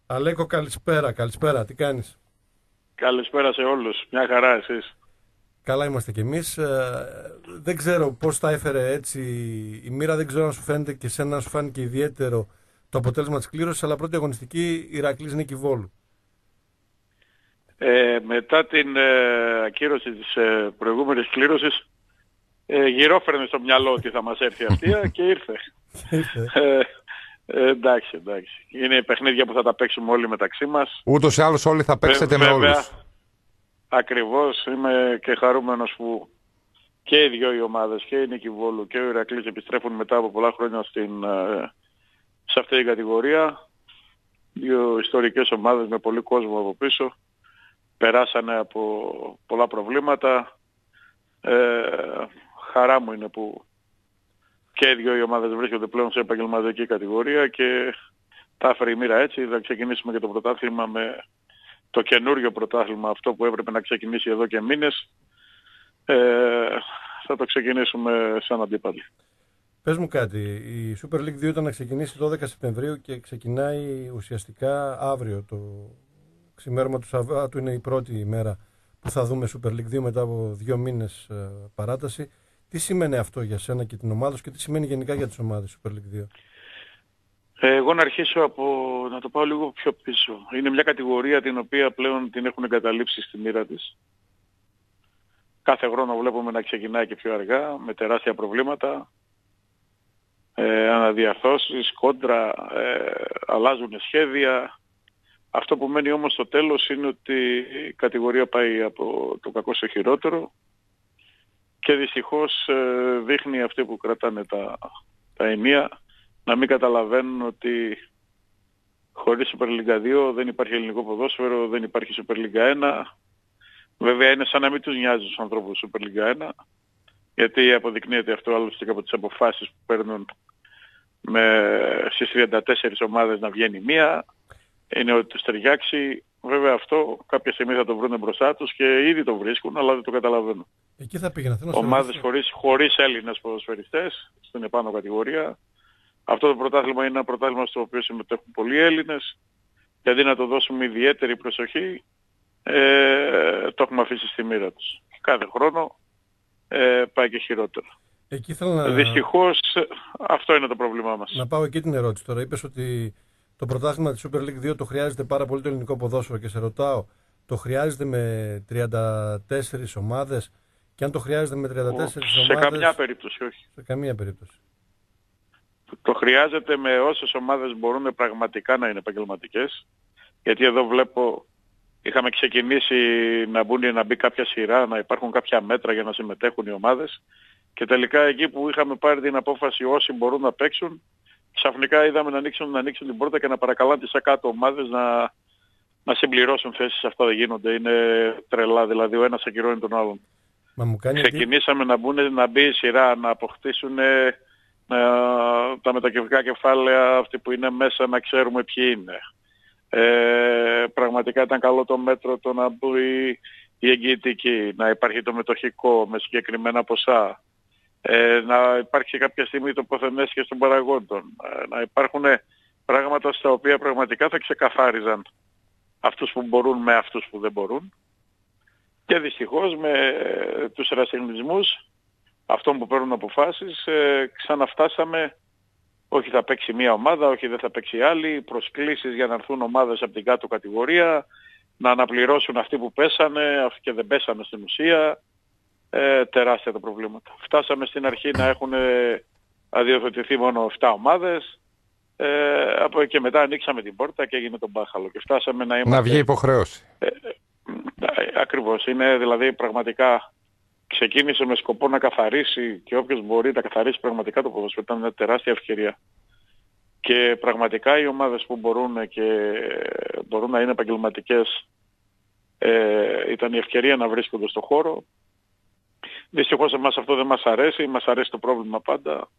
Αλέκο, καλησπέρα. Καλησπέρα. Τι κάνεις? Καλησπέρα σε όλους. Μια χαρά εσείς? Καλά είμαστε κι εμείς. Δεν ξέρω πώς τα έφερε έτσι η μοίρα. Δεν ξέρω αν σου φαίνεται και εσένα να σου φάνηκε ιδιαίτερο το αποτέλεσμα της κλήρωσης. Αλλά πρώτη αγωνιστική Ηρακλής Νίκη Βόλου. Μετά την ακύρωση της προηγούμενης κλήρωσης γυρόφερνε στο μυαλό ότι θα μας έρθει αυτή και ήρθε. Εντάξει. Είναι παιχνίδια που θα τα παίξουμε όλοι μεταξύ μας. Ούτως ή άλλως όλοι θα παίξετε με όλους. Ακριβώς. Είμαι και χαρούμενος που και οι δυο οι ομάδες, και η Νίκη Βόλου και ο Ηρακλής επιστρέφουν μετά από πολλά χρόνια σε αυτή την κατηγορία. Δύο ιστορικές ομάδες με πολύ κόσμο από πίσω. Περάσανε από πολλά προβλήματα. Χαρά μου είναι που και οι δύο οι ομάδες βρίσκονται πλέον σε επαγγελματική κατηγορία και τα έφερε η μοίρα έτσι. Θα ξεκινήσουμε και το πρωτάθλημα με το καινούριο πρωτάθλημα, αυτό που έπρεπε να ξεκινήσει εδώ και μήνες. Θα το ξεκινήσουμε σαν αντίπαλοι. Πες μου κάτι, η Super League 2 ήταν να ξεκινήσει 12 Σεπτεμβρίου και ξεκινάει ουσιαστικά αύριο. Το ξημέρωμα του Σαββάτου είναι η πρώτη ημέρα που θα δούμε Super League 2 μετά από 2 μήνες παράταση. Τι σημαίνει αυτό για σένα και την ομάδα σου και τι σημαίνει γενικά για τις ομάδες Super League 2? Εγώ να αρχίσω να το πάω λίγο πιο πίσω. Είναι μια κατηγορία την οποία πλέον την έχουν εγκαταλείψει στη μοίρα της. Κάθε χρόνο βλέπουμε να ξεκινάει και πιο αργά, με τεράστια προβλήματα, αναδιαρθώσεις, κόντρα, αλλάζουν σχέδια. Αυτό που μένει όμως στο τέλος είναι ότι η κατηγορία πάει από το κακό στο χειρότερο και δυστυχώς δείχνει αυτοί που κρατάνε τα ενία να μην καταλαβαίνουν ότι χωρίς Super League 2 δεν υπάρχει ελληνικό ποδόσφαιρο, δεν υπάρχει Super League 1. Βέβαια είναι σαν να μην τους νοιάζει τους ανθρώπους Super League 1, γιατί αποδεικνύεται αυτό άλλωστε και από τις αποφάσεις που παίρνουν στις 34 ομάδες να βγαίνει μία. Είναι ότι τους ταιριάξει. Βέβαια αυτό κάποια στιγμή θα το βρουν μπροστά τους και ήδη το βρίσκουν, αλλά δεν το καταλαβαίνουν. Εκεί θα πήγαινα. Ομάδες χωρίς Έλληνες ποδοσφαιριστές στην επάνω κατηγορία. Αυτό το πρωτάθλημα είναι ένα πρωτάθλημα στο οποίο συμμετέχουν πολλοί Έλληνες και αντί να το δώσουμε ιδιαίτερη προσοχή, το έχουμε αφήσει στη μοίρα τους. Κάθε χρόνο πάει και χειρότερα. Δυστυχώς αυτό είναι το πρόβλημά μας. Να πάω εκεί την ερώτηση τώρα. Είπες ότι το πρωτάθλημα της Super League 2 το χρειάζεται πάρα πολύ το ελληνικό ποδόσφαιρο και σε ρωτάω, το χρειάζεται με 34 ομάδες και αν το χρειάζεται με 34 ομάδες... Σε καμιά περίπτωση όχι. Σε καμία περίπτωση. Το χρειάζεται με όσες ομάδες μπορούν πραγματικά να είναι επαγγελματικές, γιατί εδώ βλέπω είχαμε ξεκινήσει να μπει κάποια σειρά, να υπάρχουν κάποια μέτρα για να συμμετέχουν οι ομάδες και τελικά εκεί που είχαμε πάρει την απόφαση όσοι μπορούν να παίξουν, ξαφνικά είδαμε να ανοίξουν την πόρτα και να παρακαλάνε τις κάτω ομάδες να συμπληρώσουν θέσεις. Αυτά δεν γίνονται, είναι τρελά, δηλαδή ο ένας ακυρώνει τον άλλον. Ξεκινήσαμε να μπει η σειρά, να αποκτήσουν τα μετακεφαλικά κεφάλαια αυτοί που είναι μέσα, να ξέρουμε ποιοι είναι. Πραγματικά ήταν καλό το μέτρο το να μπει η εγγυητική, να υπάρχει το μετοχικό με συγκεκριμένα ποσά, να υπάρχει κάποια στιγμή τοποθετήσεις των παραγόντων, να υπάρχουν πράγματα στα οποία πραγματικά θα ξεκαθάριζαν αυτούς που μπορούν με αυτούς που δεν μπορούν. Και δυστυχώς με τους ερασιτεχνισμούς αυτών που παίρνουν αποφάσεις ξαναφτάσαμε, όχι θα παίξει μία ομάδα, όχι δεν θα παίξει άλλη, προσκλήσεις για να έρθουν ομάδες από την κάτω κατηγορία, να αναπληρώσουν αυτοί που πέσανε και δεν πέσανε στην ουσία. Τεράστια τα προβλήματα. Φτάσαμε στην αρχή να έχουν αδειοδοτηθεί μόνο 7 ομάδες, από εκεί και μετά ανοίξαμε την πόρτα και έγινε το μπάχαλο και φτάσαμε να είμαστε... Να βγει υποχρέωση. Ακριβώς. Είναι δηλαδή πραγματικά... Ξεκίνησε με σκοπό να καθαρίσει και όποιος μπορεί να καθαρίσει πραγματικά το ποδόσφαιρο. Ήταν μια τεράστια ευκαιρία. Και πραγματικά οι ομάδες που μπορούν και μπορούν να είναι επαγγελματικές, ήταν η ευκαιρία να βρίσκονται στο χώρο. Δυστυχώς εμάς αυτό δεν μας αρέσει. Μας αρέσει το πρόβλημα πάντα.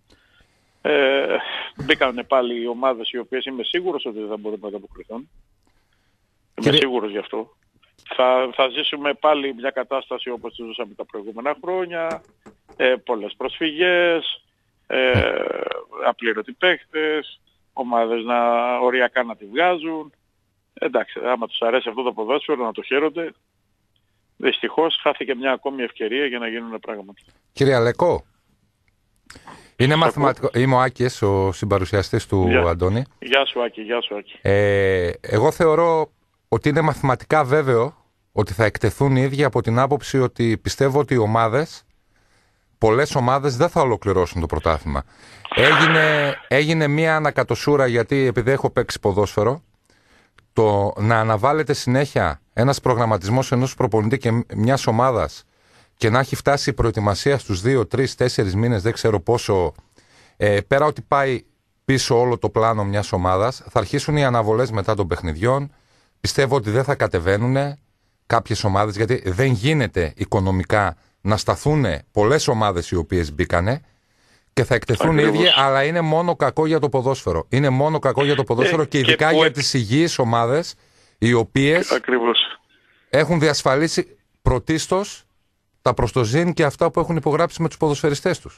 Μπήκαν πάλι οι ομάδες οι οποίες είμαι σίγουρος ότι δεν θα μπορούν να ανταποκριθούν. Είμαι σίγουρος γι' αυτό. Θα ζήσουμε πάλι μια κατάσταση όπως τη ζούσαμε τα προηγούμενα χρόνια, πολλές προσφυγές, απλήρωτοι παίχτες, ομάδες οριακά να τη βγάζουν. Εντάξει, άμα τους αρέσει αυτό το ποδόσφαιρο να το χαίρονται. Δυστυχώς χάθηκε μια ακόμη ευκαιρία για να γίνουν πράγματα. Κύριε Αλεκό, είναι μαθηματικό. Είμαι ο Άκης, ο συμπαρουσιαστής του Αντώνη. Γεια σου Άκη, γεια σου Άκη. Εγώ θεωρώ ότι είναι μαθηματικά βέβαιο ότι θα εκτεθούν οι ίδιοι από την άποψη ότι πιστεύω ότι οι ομάδες, πολλές ομάδες δεν θα ολοκληρώσουν το πρωτάθλημα. Έγινε μια ανακατοσούρα, γιατί επειδή έχω παίξει ποδόσφαιρο, το να αναβάλλεται συνέχεια ένας προγραμματισμός ενός προπονητή και μιας ομάδας και να έχει φτάσει η προετοιμασία στους 2, 3, 4 μήνες, δεν ξέρω πόσο, πέρα ότι πάει πίσω όλο το πλάνο μιας ομάδας, θα αρχίσουν οι αναβολές μετά των παιχνιδιών. Πιστεύω ότι δεν θα κατεβαίνουν κάποιες ομάδες, γιατί δεν γίνεται οικονομικά να σταθούν πολλές ομάδες οι οποίες μπήκανε και θα εκτεθούν οι ίδιοι, αλλά είναι μόνο κακό για το ποδόσφαιρο. Είναι μόνο κακό για το ποδόσφαιρο και ειδικά για τις υγιείς ομάδες, οι οποίες έχουν διασφαλίσει πρωτίστως τα προστοζήν και αυτά που έχουν υπογράψει με τους ποδοσφαιριστές τους.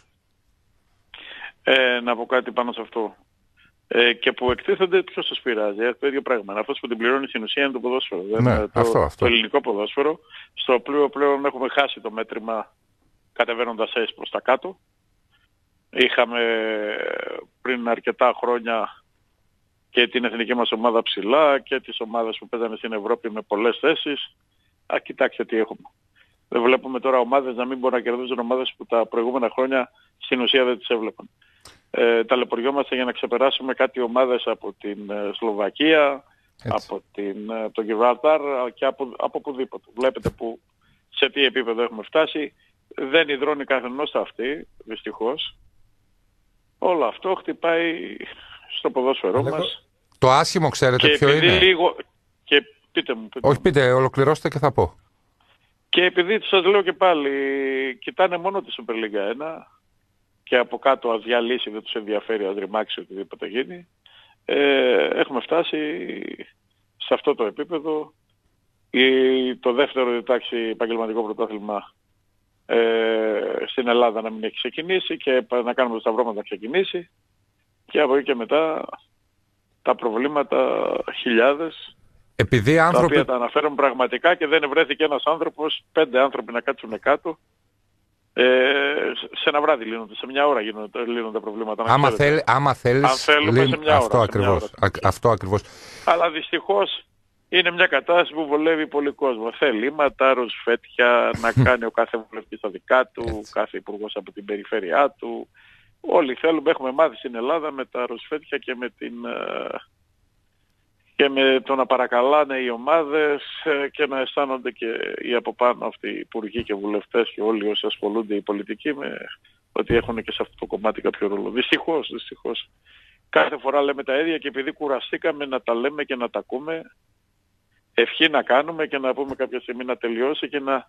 Να πω κάτι πάνω σε αυτό. Και που εκτίθενται, ποιος τους πειράζει. Το ίδιο πράγμα. Αυτός που την πληρώνει στην ουσία είναι το ποδόσφαιρο. Ναι, το ελληνικό ποδόσφαιρο, στο οποίο πλέον έχουμε χάσει το μέτρημα κατεβαίνοντας έτσι προς τα κάτω. Είχαμε πριν αρκετά χρόνια και την εθνική μας ομάδα ψηλά και τις ομάδες που παίζανε στην Ευρώπη με πολλές θέσεις. Κοιτάξτε τι έχουμε. Δεν βλέπουμε τώρα ομάδες να μην μπορούν να κερδίζουν ομάδες που τα προηγούμενα χρόνια στην ουσία δεν τις έβλεπαν. Ταλαιπωριόμαστε για να ξεπεράσουμε κάτι ομάδες από την Σλοβακία, από το Γιβραλτάρ και από οπουδήποτε. Βλέπετε που, σε τι επίπεδο έχουμε φτάσει. Δεν υδρώνει καθενός αυτή, δυστυχώς. Όλο αυτό χτυπάει στο ποδόσφαιρό μας. Το άσχημο ξέρετε ποιο είναι. Και πείτε μου. Όχι, πείτε, ολοκληρώστε και θα πω. Και επειδή σας λέω και πάλι, κοιτάνε μόνο τη Super League 1 και από κάτω ας διαλύσει, δεν τους ενδιαφέρει, ας ρημάξει οτιδήποτε γίνει. Έχουμε φτάσει σε αυτό το επίπεδο. Το δεύτερο διτάξει επαγγελματικό πρωτάθλημα στην Ελλάδα να μην έχει ξεκινήσει και να κάνουμε το σταυρώματα να ξεκινήσει. Και από εκεί και μετά τα προβλήματα χιλιάδες. Επειδή άνθρωποι... τα οποία τα αναφέρουν πραγματικά και δεν βρέθηκε ένας άνθρωπος, 5 άνθρωποι να κάτσουν κάτω. Σε ένα βράδυ λύνονται, σε μια ώρα λύνονται τα προβλήματα. Άμα θέλεις, σε μια ώρα. Αυτό ακριβώς. Αλλά δυστυχώς είναι μια κατάσταση που βολεύει πολύ κόσμο. Θέλει ύματα, ρουσφέτια, να κάνει ο κάθε βουλευτής τα δικά του, κάθε υπουργός από την περιφέρειά του. Όλοι θέλουμε, έχουμε μάθει στην Ελλάδα με τα ρουσφέτια και με το να παρακαλάνε οι ομάδες και να αισθάνονται και οι από πάνω αυτοί οι υπουργοί και βουλευτές και όλοι όσοι ασχολούνται οι πολιτικοί ότι έχουν και σε αυτό το κομμάτι κάποιο ρόλο. Δυστυχώς. Κάθε φορά λέμε τα ίδια και επειδή κουραστήκαμε να τα λέμε και να τα ακούμε, ευχή να κάνουμε και να πούμε κάποια στιγμή να τελειώσει και να,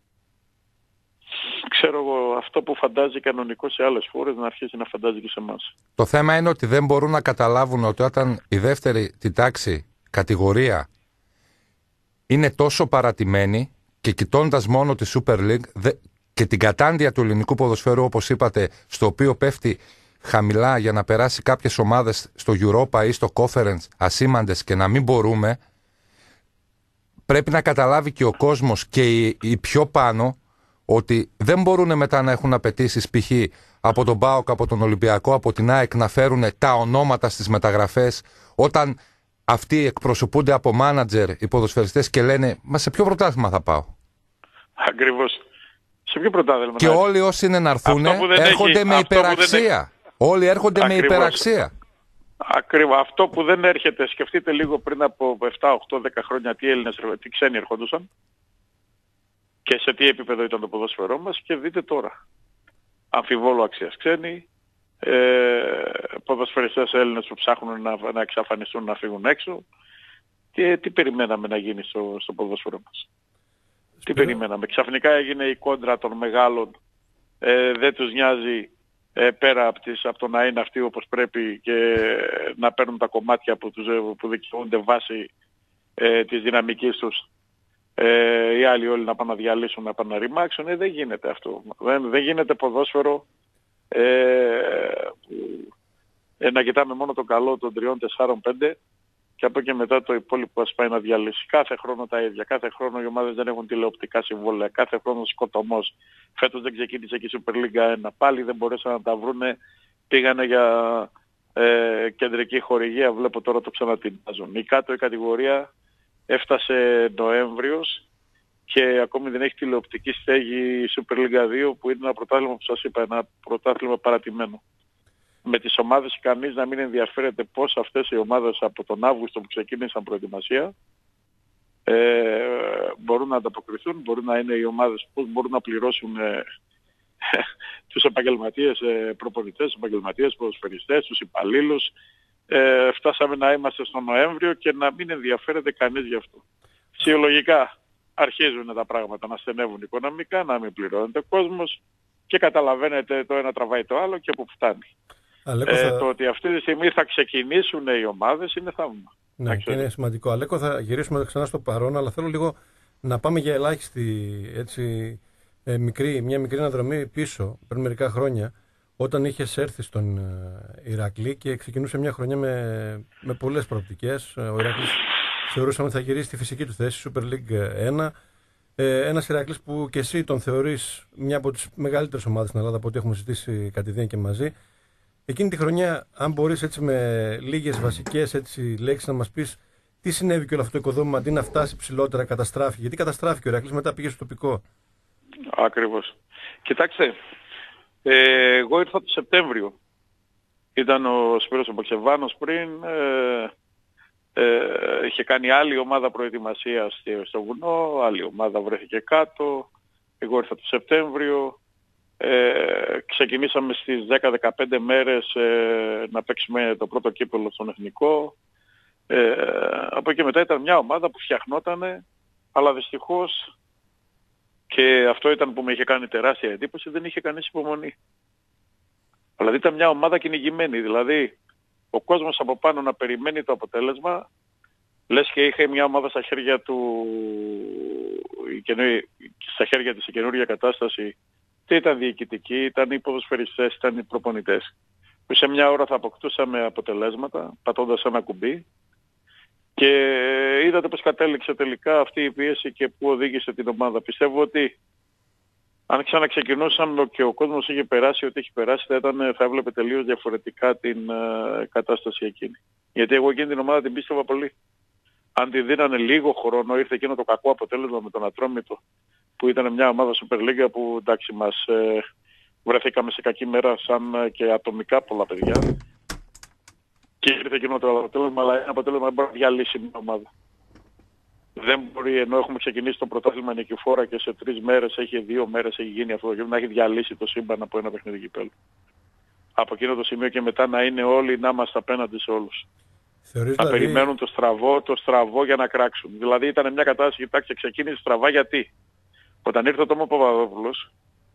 ξέρω εγώ, αυτό που φαντάζει κανονικό σε άλλες χώρες να αρχίσει να φαντάζει και σε εμάς. Το θέμα είναι ότι δεν μπορούν να καταλάβουν ότι όταν η δεύτερη τη τάξη κατηγορία είναι τόσο παρατημένη και κοιτώντας μόνο τη Super League και την κατάντια του ελληνικού ποδοσφαίρου, όπως είπατε, στο οποίο πέφτει χαμηλά για να περάσει κάποιες ομάδες στο Europa ή στο Conference ασήμαντες και να μην μπορούμε, πρέπει να καταλάβει και ο κόσμος και οι πιο πάνω ότι δεν μπορούν μετά να έχουν απαιτήσεις π.χ. από τον ΠΑΟΚ, από τον Ολυμπιακό, από την ΑΕΚ να φέρουν τα ονόματα στις μεταγραφές όταν αυτοί εκπροσωπούνται από μάνατζερ οι ποδοσφαιριστές και λένε «Μα σε ποιο πρωτάθλημα θα πάω?» Ακριβώς. Σε ποιο πρωτάθλημα? Και όλοι όσοι είναι να έρθουν έρχονται με υπεραξία. Όλοι έρχονται με υπεραξία. Ακριβώς. Αυτό που δεν έρχεται, σκεφτείτε λίγο πριν από 7, 8, 10 χρόνια τι ξένοι ερχόντουσαν και σε τι επίπεδο ήταν το ποδόσφαιρό μας και δείτε τώρα. Αμφιβόλου αξίας ξένοι, ποδοσφαιριστές Έλληνες που ψάχνουν να εξαφανιστούν, να φύγουν έξω. Και τι περιμέναμε να γίνει στο ποδόσφαιρο μας? Τι περιμέναμε? Ξαφνικά έγινε η κόντρα των μεγάλων, δεν τους νοιάζει πέρα από το να είναι αυτοί όπως πρέπει και να παίρνουν τα κομμάτια που δικαιούνται βάσει της δυναμικής τους. Οι άλλοι όλοι να πάνε να διαλύσουν, να πάνε να ρημάξουν. Δεν γίνεται αυτό. Δεν γίνεται ποδόσφαιρο να κοιτάμε μόνο το καλό των 3, 4, 5 και από εκεί μετά το υπόλοιπο ας πάει να διαλύσει. Κάθε χρόνο τα ίδια. Κάθε χρόνο οι ομάδες δεν έχουν τηλεοπτικά συμβόλαια. Κάθε χρόνο σκοτωμός. Φέτος δεν ξεκίνησε και η Super League 1. Πάλι δεν μπορέσαν να τα βρούνε. Πήγανε για κεντρική χορηγία. Βλέπω τώρα το ξανατινάζουν. Η κάτω η κατηγορία έφτασε Νοέμβριος και ακόμη δεν έχει τηλεοπτική στέγη η Super League 2, που είναι ένα πρωτάθλημα που σας είπα, ένα πρωτάθλημα παρατημένο. Με τις ομάδες κανείς να μην ενδιαφέρεται πώς αυτές οι ομάδες από τον Αύγουστο που ξεκίνησαν προετοιμασία μπορούν να ανταποκριθούν, μπορούν να είναι οι ομάδες, πώς μπορούν να πληρώσουν τους επαγγελματίες προπονητές, τους επαγγελματίες ποδοσφαιριστές, τους υπαλλήλους. Φτάσαμε να είμαστε στο Νοέμβριο και να μην ενδιαφέρεται κανείς γι' αυτό. Φυσιολογικά αρχίζουν τα πράγματα να στενεύουν οικονομικά, να μην πληρώνεται ο κόσμος και καταλαβαίνετε το ένα τραβάει το άλλο και που φτάνει. Το ότι αυτή τη στιγμή θα ξεκινήσουν οι ομάδες είναι θαύμα. Ναι, και είναι σημαντικό. Αλέκο, θα γυρίσουμε ξανά στο παρόν, αλλά θέλω λίγο να πάμε για ελάχιστη μια μικρή αναδρομή πίσω, πριν μερικά χρόνια, όταν είχες έρθει στον Ηρακλή και ξεκινούσε μια χρονιά με πολλές προοπτικές. Ο Ηρακλής θεωρούσαμε ότι θα γυρίσει στη φυσική του θέση, Super League 1. Ένας Ηρακλής που και εσύ τον θεωρείς μια από τις μεγαλύτερες ομάδες στην Ελλάδα από ό,τι έχουμε συζητήσει κατηδίαν και μαζί. Εκείνη τη χρονιά, αν μπορείς έτσι με λίγες βασικές λέξεις να μας πεις τι συνέβη και όλο αυτό το οικοδόμημα αντί να φτάσει ψηλότερα, καταστράφηκε. Γιατί καταστράφηκε ο Ηρακλής, μετά πήγε στο τοπικό. Ακριβώς. Κοιτάξτε, εγώ ήρθα το Σεπτέμβριο. Ήταν ο Σπύρος ο Μπαξεβάνος πριν, είχε κάνει άλλη ομάδα προετοιμασίας στο βουνό, άλλη ομάδα βρέθηκε κάτω. Εγώ ήρθα το Σεπτέμβριο. Ξεκινήσαμε στις 10-15 μέρες να παίξουμε το πρώτο κύπελλο στον Εθνικό. Από εκεί μετά ήταν μια ομάδα που φτιαχνότανε, αλλά δυστυχώς, και αυτό ήταν που με είχε κάνει τεράστια εντύπωση, δεν είχε κανείς υπομονή. Δηλαδή ήταν μια ομάδα κυνηγημένη, δηλαδή ο κόσμος από πάνω να περιμένει το αποτέλεσμα, λες και είχε μια ομάδα στα χέρια του, στα χέρια της η καινούργια κατάσταση. Τι ήταν διοικητικοί, ήταν οι ποδοσφαιριστές, ήταν οι προπονητές. Που σε μια ώρα θα αποκτούσαμε αποτελέσματα, πατώντας ένα κουμπί. Και είδατε πως κατέληξε τελικά αυτή η πίεση και που οδήγησε την ομάδα. Πιστεύω ότι αν ξαναξεκινούσαμε και ο κόσμος είχε περάσει ό,τι έχει περάσει, θα έβλεπε τελείως διαφορετικά την κατάσταση εκείνη. Γιατί εγώ εκείνη την ομάδα την πίστευα πολύ. Αν τη δίνανε λίγο χρόνο, ήρθε εκείνο το κακό αποτέλεσμα με τον Ατρόμητο, που ήταν μια ομάδα Super League που εντάξει μας βρεθήκαμε σε κακή μέρα σαν και ατομικά πολλά παιδιά. Και ήρθε εκείνο το αποτέλεσμα, αλλά ένα αποτέλεσμα δεν μπορεί να διαλύσει μια ομάδα. Δεν μπορεί, ενώ έχουμε ξεκινήσει το πρωτάθλημα νικηφόρα και σε 3 μέρες, 2 μέρες έχει γίνει αυτό το γύρο, να έχει διαλύσει το σύμπαν από ένα παιχνίδι κυπέλλου. Από εκείνο το σημείο και μετά να είναι όλοι να είμαστε απέναντι σε όλους. Να περιμένουν το στραβό για να κράξουν. Δηλαδή ήταν μια κατάσταση, κοιτάξτε, ξεκίνησε στραβά γιατί όταν ήρθε ο Τόμο Παπαδόπουλος,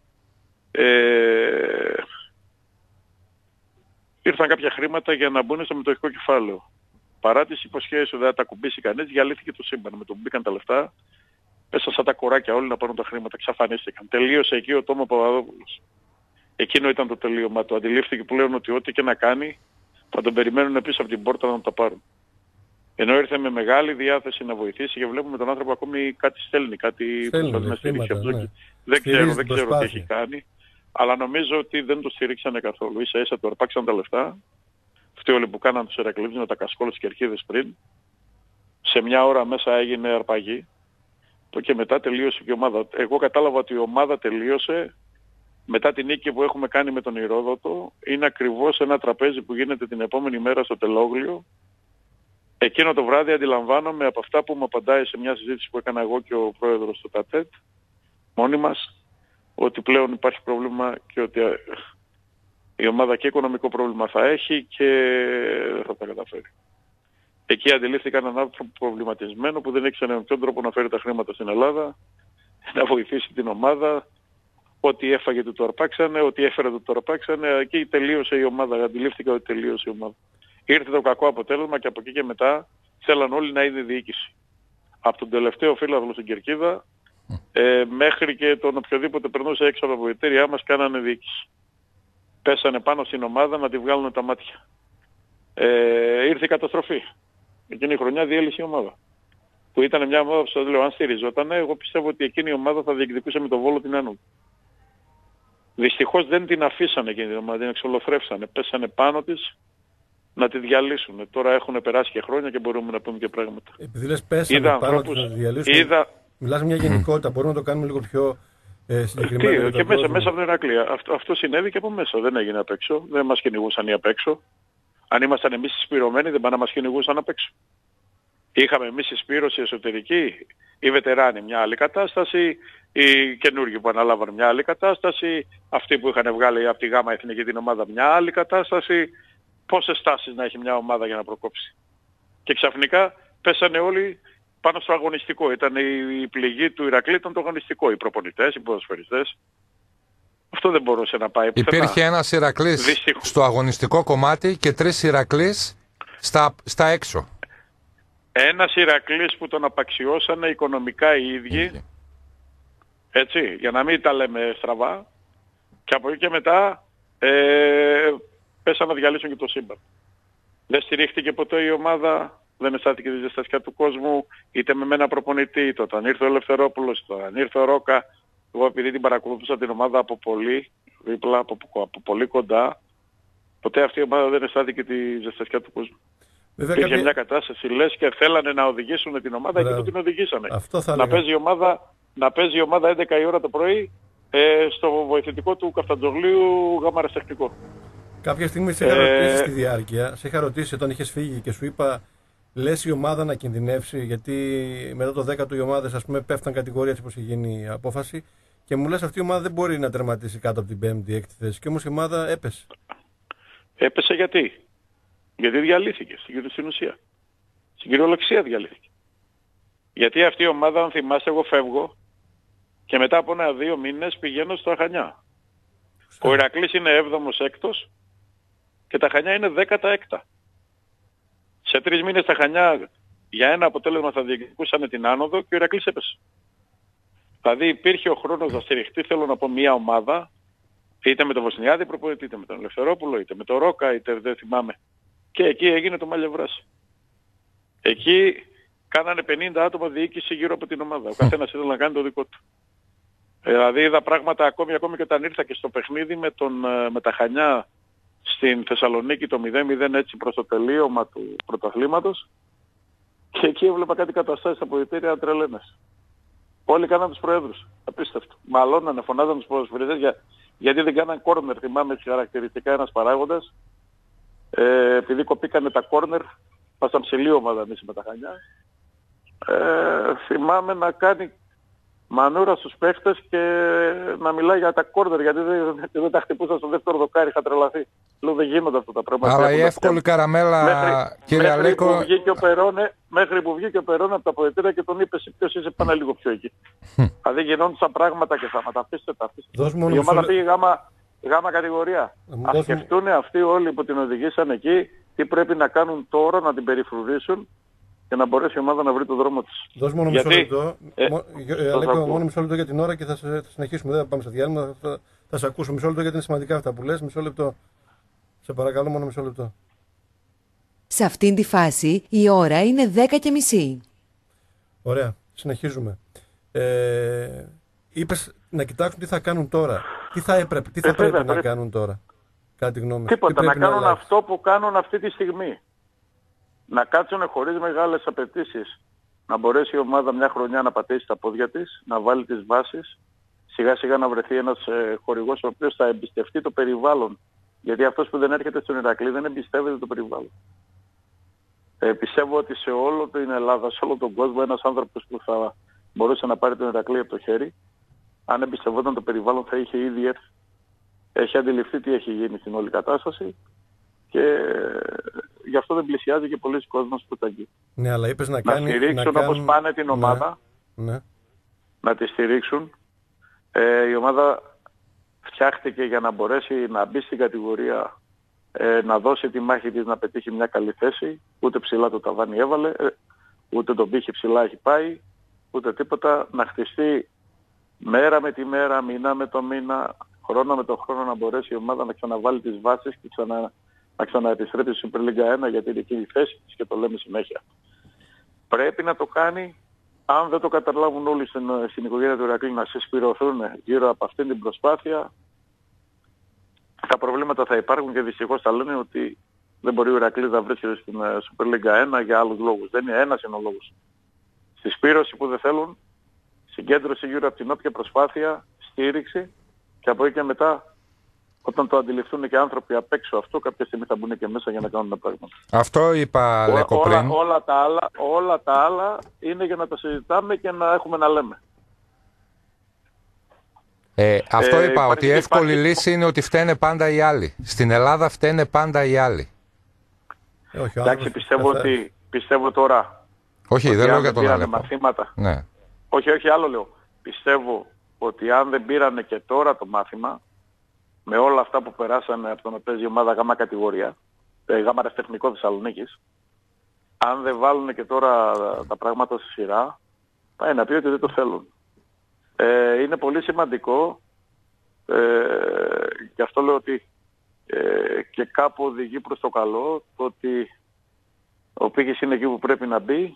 ήρθαν κάποια χρήματα για να μπουν στο μετοχικό κεφάλαιο. Παρά τις υποσχέσεις ότι δεν θα τα κουμπίσει κανείς, διαλύθηκε το σύμπαν. Με το που μπήκαν τα λεφτά, πέσαν σαν τα κοράκια όλοι να πάρουν τα χρήματα, εξαφανίστηκαν. Τελείωσε εκεί ο Τόμο Παπαδόπουλος. Εκείνο ήταν το τελείωμα του. Αντιλήφθηκε πλέον ότι ό,τι και να κάνει θα τον περιμένουν πίσω από την πόρτα να τα πάρουν. Ενώ ήρθε με μεγάλη διάθεση να βοηθήσει και βλέπουμε τον άνθρωπο ακόμη κάτι στέλνει, κάτι προσπαθεί να στηρίξει. Ναι. Δεν ξέρω τι έχει κάνει, αλλά νομίζω ότι δεν το στηρίξανε καθόλου. Ίσα ίσα του αρπάξαν τα λεφτά. Αυτοί όλοι που κάναν τους Ηρακλήδες με τα κασκόλες και κερκίδες πριν, σε μια ώρα μέσα έγινε αρπαγή. Και μετά τελείωσε και η ομάδα. Εγώ κατάλαβα ότι η ομάδα τελείωσε μετά την νίκη που έχουμε κάνει με τον Ηρόδοτο. Είναι ακριβώς ένα τραπέζι που γίνεται την επόμενη μέρα στο Τελόγλιο. Εκείνο το βράδυ αντιλαμβάνομαι από αυτά που μου απαντάει σε μια συζήτηση που έκανα εγώ και ο πρόεδρος του ΤΑΤΕΤ, μόνοι μας, ότι πλέον υπάρχει πρόβλημα και ότι η ομάδα και οικονομικό πρόβλημα θα έχει και δεν θα τα καταφέρει. Εκεί αντιλήφθηκαν έναν άνθρωπο προβληματισμένο που δεν ήξερε με ποιον τρόπο να φέρει τα χρήματα στην Ελλάδα, να βοηθήσει την ομάδα, ό,τι έφαγε του το αρπάξανε, ό,τι έφερε του το αρπάξανε, εκεί τελείωσε η ομάδα, αντιλήφθηκα ότι τελείωσε η ομάδα. Ήρθε το κακό αποτέλεσμα και από εκεί και μετά θέλαν όλοι να είναι διοίκηση. Από τον τελευταίο φύλαυλο στην Κερκίδα μέχρι και τον οποιοδήποτε περνούσε έξω από τα βοηθήριά μας κάνανε διοίκηση. Πέσανε πάνω στην ομάδα να τη βγάλουν τα μάτια. Ήρθε η καταστροφή. Εκείνη η χρονιά διέλυσε η ομάδα. Που ήταν μια ομάδα που σας λέω, αν στηριζόταν, εγώ πιστεύω ότι εκείνη η ομάδα θα διεκδικούσε με τον Βόλο την άνοδο. Δυστυχώς δεν την αφήσανε εκείνη την ομάδα, την εξολοθρεύσανε. Πέσανε πάνω της να τη διαλύσουν. Τώρα έχουν περάσει και χρόνια και μπορούμε να πούμε και πράγματα. Επειδή λες πέσανε πάνω της να τη διαλύσουν, μιλάς μια γενικότητα, μπορούμε να το κάνουμε λίγο πιο συγκεκριμένα. Και μέσα από την Ηρακλή. Αυτό συνέβη και από μέσα. Δεν έγινε απ' έξω. Δεν μας κυνηγούσαν οι απ' έξω. Αν ήμασταν εμείς συσπηρωμένοι, δεν πάνε να μας κυνηγούσαν απ' έξω. Είχαμε εμείς συσπήρωση εσωτερική, οι βετεράνοι μια άλλη κατάσταση, οι καινούργοι που αναλάβαν μια άλλη κατάσταση, αυτοί που είχαν βγάλει από τη ΓΑΜΑ Εθνική την ομάδα μια άλλη κατάσταση. Πόσες στάσεις να έχει μια ομάδα για να προκόψει. Και ξαφνικά πέσανε όλοι πάνω στο αγωνιστικό. Ήταν η πληγή του Ηρακλή, ήταν το αγωνιστικό. Οι προπονητές, οι ποδοσφαιριστές. Αυτό δεν μπορούσε να πάει. Υπήρχε ένας Ηρακλής στο αγωνιστικό κομμάτι και 3 Ηρακλείς στα έξω. Ένας Ηρακλής που τον απαξιώσανε οικονομικά οι ίδιοι. Έτσι, για να μην τα λέμε στραβά. Και από εκεί και μετά πέσαν να διαλύσουν και το σύμπαν. Δεν στηρίχτηκε ποτέ η ομάδα, δεν αισθάνθηκε τη ζεστασιά του κόσμου, είτε με ένα προπονητή, είτε όταν ήρθε ο Ελευθερόπουλος, είτε όταν ήρθε ο Ρόκα. Εγώ επειδή την παρακολουθούσα την ομάδα από πολύ δίπλα, από πολύ κοντά, ποτέ αυτή η ομάδα δεν αισθάνθηκε τη ζεστασιά του κόσμου. Υπήρχε μια κατάσταση, λες και θέλανε να οδηγήσουν την ομάδα και το την οδηγήσανε. Να παίζει η ομάδα 11 η ώρα το πρωί στο βοηθητικό του Καφτατζογλίου γαμαραστεχνικό. Κάποια στιγμή σε είχα ρωτήσει στη διάρκεια, σε είχα ρωτήσει όταν είχες φύγει και σου είπα, λες η ομάδα να κινδυνεύσει, γιατί μετά το 10ο οι ομάδες ας πούμε πέφταν κατηγορία έτσι όπως είχε γίνει η απόφαση και μου λες αυτή η ομάδα δεν μπορεί να τερματίσει κάτω από την 5η-6η θέση και όμως η ομάδα έπεσε. Έπεσε γιατί? Γιατί διαλύθηκε στην ουσία. Στην κυριολεξία διαλύθηκε. Γιατί αυτή η ομάδα, αν θυμάσαι, εγώ φεύγω και μετά από 1-2 μήνες πηγαίνω στο Χανιά. Ο Ηρακλής είναι 7ος έκτος και τα Χανιά είναι 16. Σε 3 μήνες τα Χανιά για ένα αποτέλεσμα θα διεκδικούσαν την άνοδο και ο Ηρακλής έπεσε. Δηλαδή υπήρχε ο χρόνος να στηριχτεί, θέλω να πω, μια ομάδα, είτε με τον Βοσνιάδη προπονητή, είτε με τον Ελευθερόπουλο, είτε με τον Ρόκα, είτε δεν θυμάμαι. Και εκεί έγινε το μαλλιευράσι. Εκεί κάνανε 50 άτομα διοίκηση γύρω από την ομάδα. Ο καθένας ήθελε να κάνει το δικό του. Δηλαδή είδα πράγματα ακόμη και όταν ήρθα και στο παιχνίδι με τα Χανιά στην Θεσσαλονίκη το 0-0 έτσι προς το τελείωμα του πρωταθλήματος και εκεί έβλεπα κάτι καταστάσεις από αποδυτήρια τρελαίνες. Όλοι κάναν τους προέδρους. Απίστευτο. Μαλώνανε, φωνάζαν τους ποδοσφαιριστές γιατί δεν κάναν κόρνερ. Θυμάμαι χαρακτηριστικά ένας παράγοντας. Επειδή κοπήκανε τα κόρνερ, πάσαμε σε λίγο ομάδα εμείς με τα Χανιά. Θυμάμαι να κάνει μανούρα στους παίχτες και να μιλάει για τα κόρνερ γιατί δεν τα χτυπούσαν στο δεύτερο δοκάρι, είχα τρελαθεί. Λέω δεν γίνονται αυτά τα πράγματα. Αλλά η εύκολη καραμέλα, κύριε Αλέκο... Μέχρι που βγήκε ο Περόν από τα αποδυτήρια και τον είπε ποιος είσαι, πάνε λίγο πιο εκεί. Δηλαδή γινόντουσαν πράγματα και θα αφήστε τα. Η ομάδα πήγε γάμα κατηγορία. Ας σκεφτούν αυτοί όλοι που την οδηγήσαν εκεί τι πρέπει να κάνουν τώρα να την περιφρουρήσουν και να μπορέσει η ομάδα να βρει τον δρόμο της. Δώσ' μόνο μισό λεπτό. Αλέκο, μόνο μισό λεπτό για την ώρα και θα συνεχίσουμε. Δεν θα πάμε σε διάλειμμα. Θα σε ακούσω μισό λεπτό γιατί είναι σημαντικά αυτά που λες. Μισό λεπτό. Σε παρακαλώ, μόνο μισό λεπτό. Σε αυτήν τη φάση η ώρα είναι 10:30. Ωραία. Συνεχίζουμε. Είπες να κοιτάξουν τι θα κάνουν τώρα. Τι θα πρέπει να κάνουν τώρα. Κάτι γνώμη. Τίποτα. Να κάνουν αυτό που κάνουν αυτή τη στιγμή. Να κάτσουν χωρίς μεγάλες απαιτήσεις. Να μπορέσει η ομάδα μια χρονιά να πατήσει τα πόδια της, να βάλει τις βάσεις. Σιγά σιγά να βρεθεί ένας χορηγός ο οποίος θα εμπιστευτεί το περιβάλλον. Γιατί αυτός που δεν έρχεται στον Ηρακλή δεν εμπιστεύεται το περιβάλλον. Πιστεύω ότι σε όλο την Ελλάδα, σε όλο τον κόσμο, ένας άνθρωπος που θα μπορούσε να πάρει τον Ηρακλή από το χέρι, αν εμπιστευόταν το περιβάλλον θα είχε ήδη έρθει. Έχει αντιληφθεί τι έχει γίνει στην όλη κατάσταση και γι' αυτό δεν πλησιάζει και πολλοί κόσμος που τα αγγεί. Ναι, αλλά είπες να στηρίξουν όπως πάνε την ομάδα, να τη στηρίξουν. Η ομάδα φτιάχτηκε για να μπορέσει να μπει στην κατηγορία, να δώσει τη μάχη της να πετύχει μια καλή θέση. Ούτε ψηλά το ταβάνι έβαλε, ούτε τον πύχη ψηλά έχει πάει, ούτε τίποτα. Να χτιστεί μέρα με τη μέρα, μήνα με το μήνα, χρόνο με το χρόνο να μπορέσει η ομάδα να ξαναβάλει τις βάσεις και να ξαναεπιστρέψει στην Super League 1 γιατί είναι εκεί η θέση της και το λέμε συνέχεια. πρέπει να το κάνει. Αν δεν το καταλάβουν όλοι στην οικογένεια του Ηρακλή να συσπηρωθούν γύρω από αυτήν την προσπάθεια, τα προβλήματα θα υπάρχουν και δυστυχώς θα λένε ότι δεν μπορεί ο Ηρακλής να βρίσκεται στην Super League 1 για άλλους λόγους. Δεν είναι ένας είναι ο λόγος. Συσπήρωση που δεν θέλουν, συγκέντρωση γύρω από την όποια προσπάθεια, στήριξη και από εκεί και μετά όταν το αντιληφθούν και άνθρωποι απ' έξω αυτό, κάποια στιγμή θα μπουν και μέσα για να κάνουν πράγματα. Αυτό είπα, Λέκο, πριν. Όλα τα άλλα είναι για να τα συζητάμε και να έχουμε να λέμε. Αυτό είπα, ότι η εύκολη λύση είναι ότι φταίνε πάντα οι άλλοι. Στην Ελλάδα φταίνε πάντα οι άλλοι. Εντάξει, πιστεύω τώρα... Όχι, δεν λέω για τον άλλο. Μαθήματα. Ναι. Όχι, άλλο λέω. Πιστεύω ότι αν δεν πήρανε και τώρα το μάθημα, με όλα αυτά που περάσανε από το να παίζει η ομάδα γάμα κατηγορία, γάμα αεραστεχνικό Θεσσαλονίκης, αν δεν βάλουν και τώρα τα πράγματα στη σειρά, πάει να πει ότι δεν το θέλουν. Είναι πολύ σημαντικό και αυτό λέω ότι και κάπου οδηγεί προς το καλό το ότι ο Πύχης είναι εκεί που πρέπει να μπει,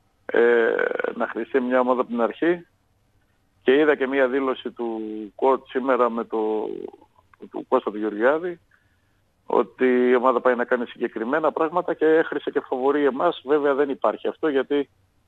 να χρηστεί μια ομάδα από την αρχή και είδα και μια δήλωση του coach σήμερα με του Κώστα του Γεωργιάδη ότι η ομάδα πάει να κάνει συγκεκριμένα πράγματα και έχρισε και φαβορεί εμάς. Βέβαια δεν υπάρχει αυτό γιατί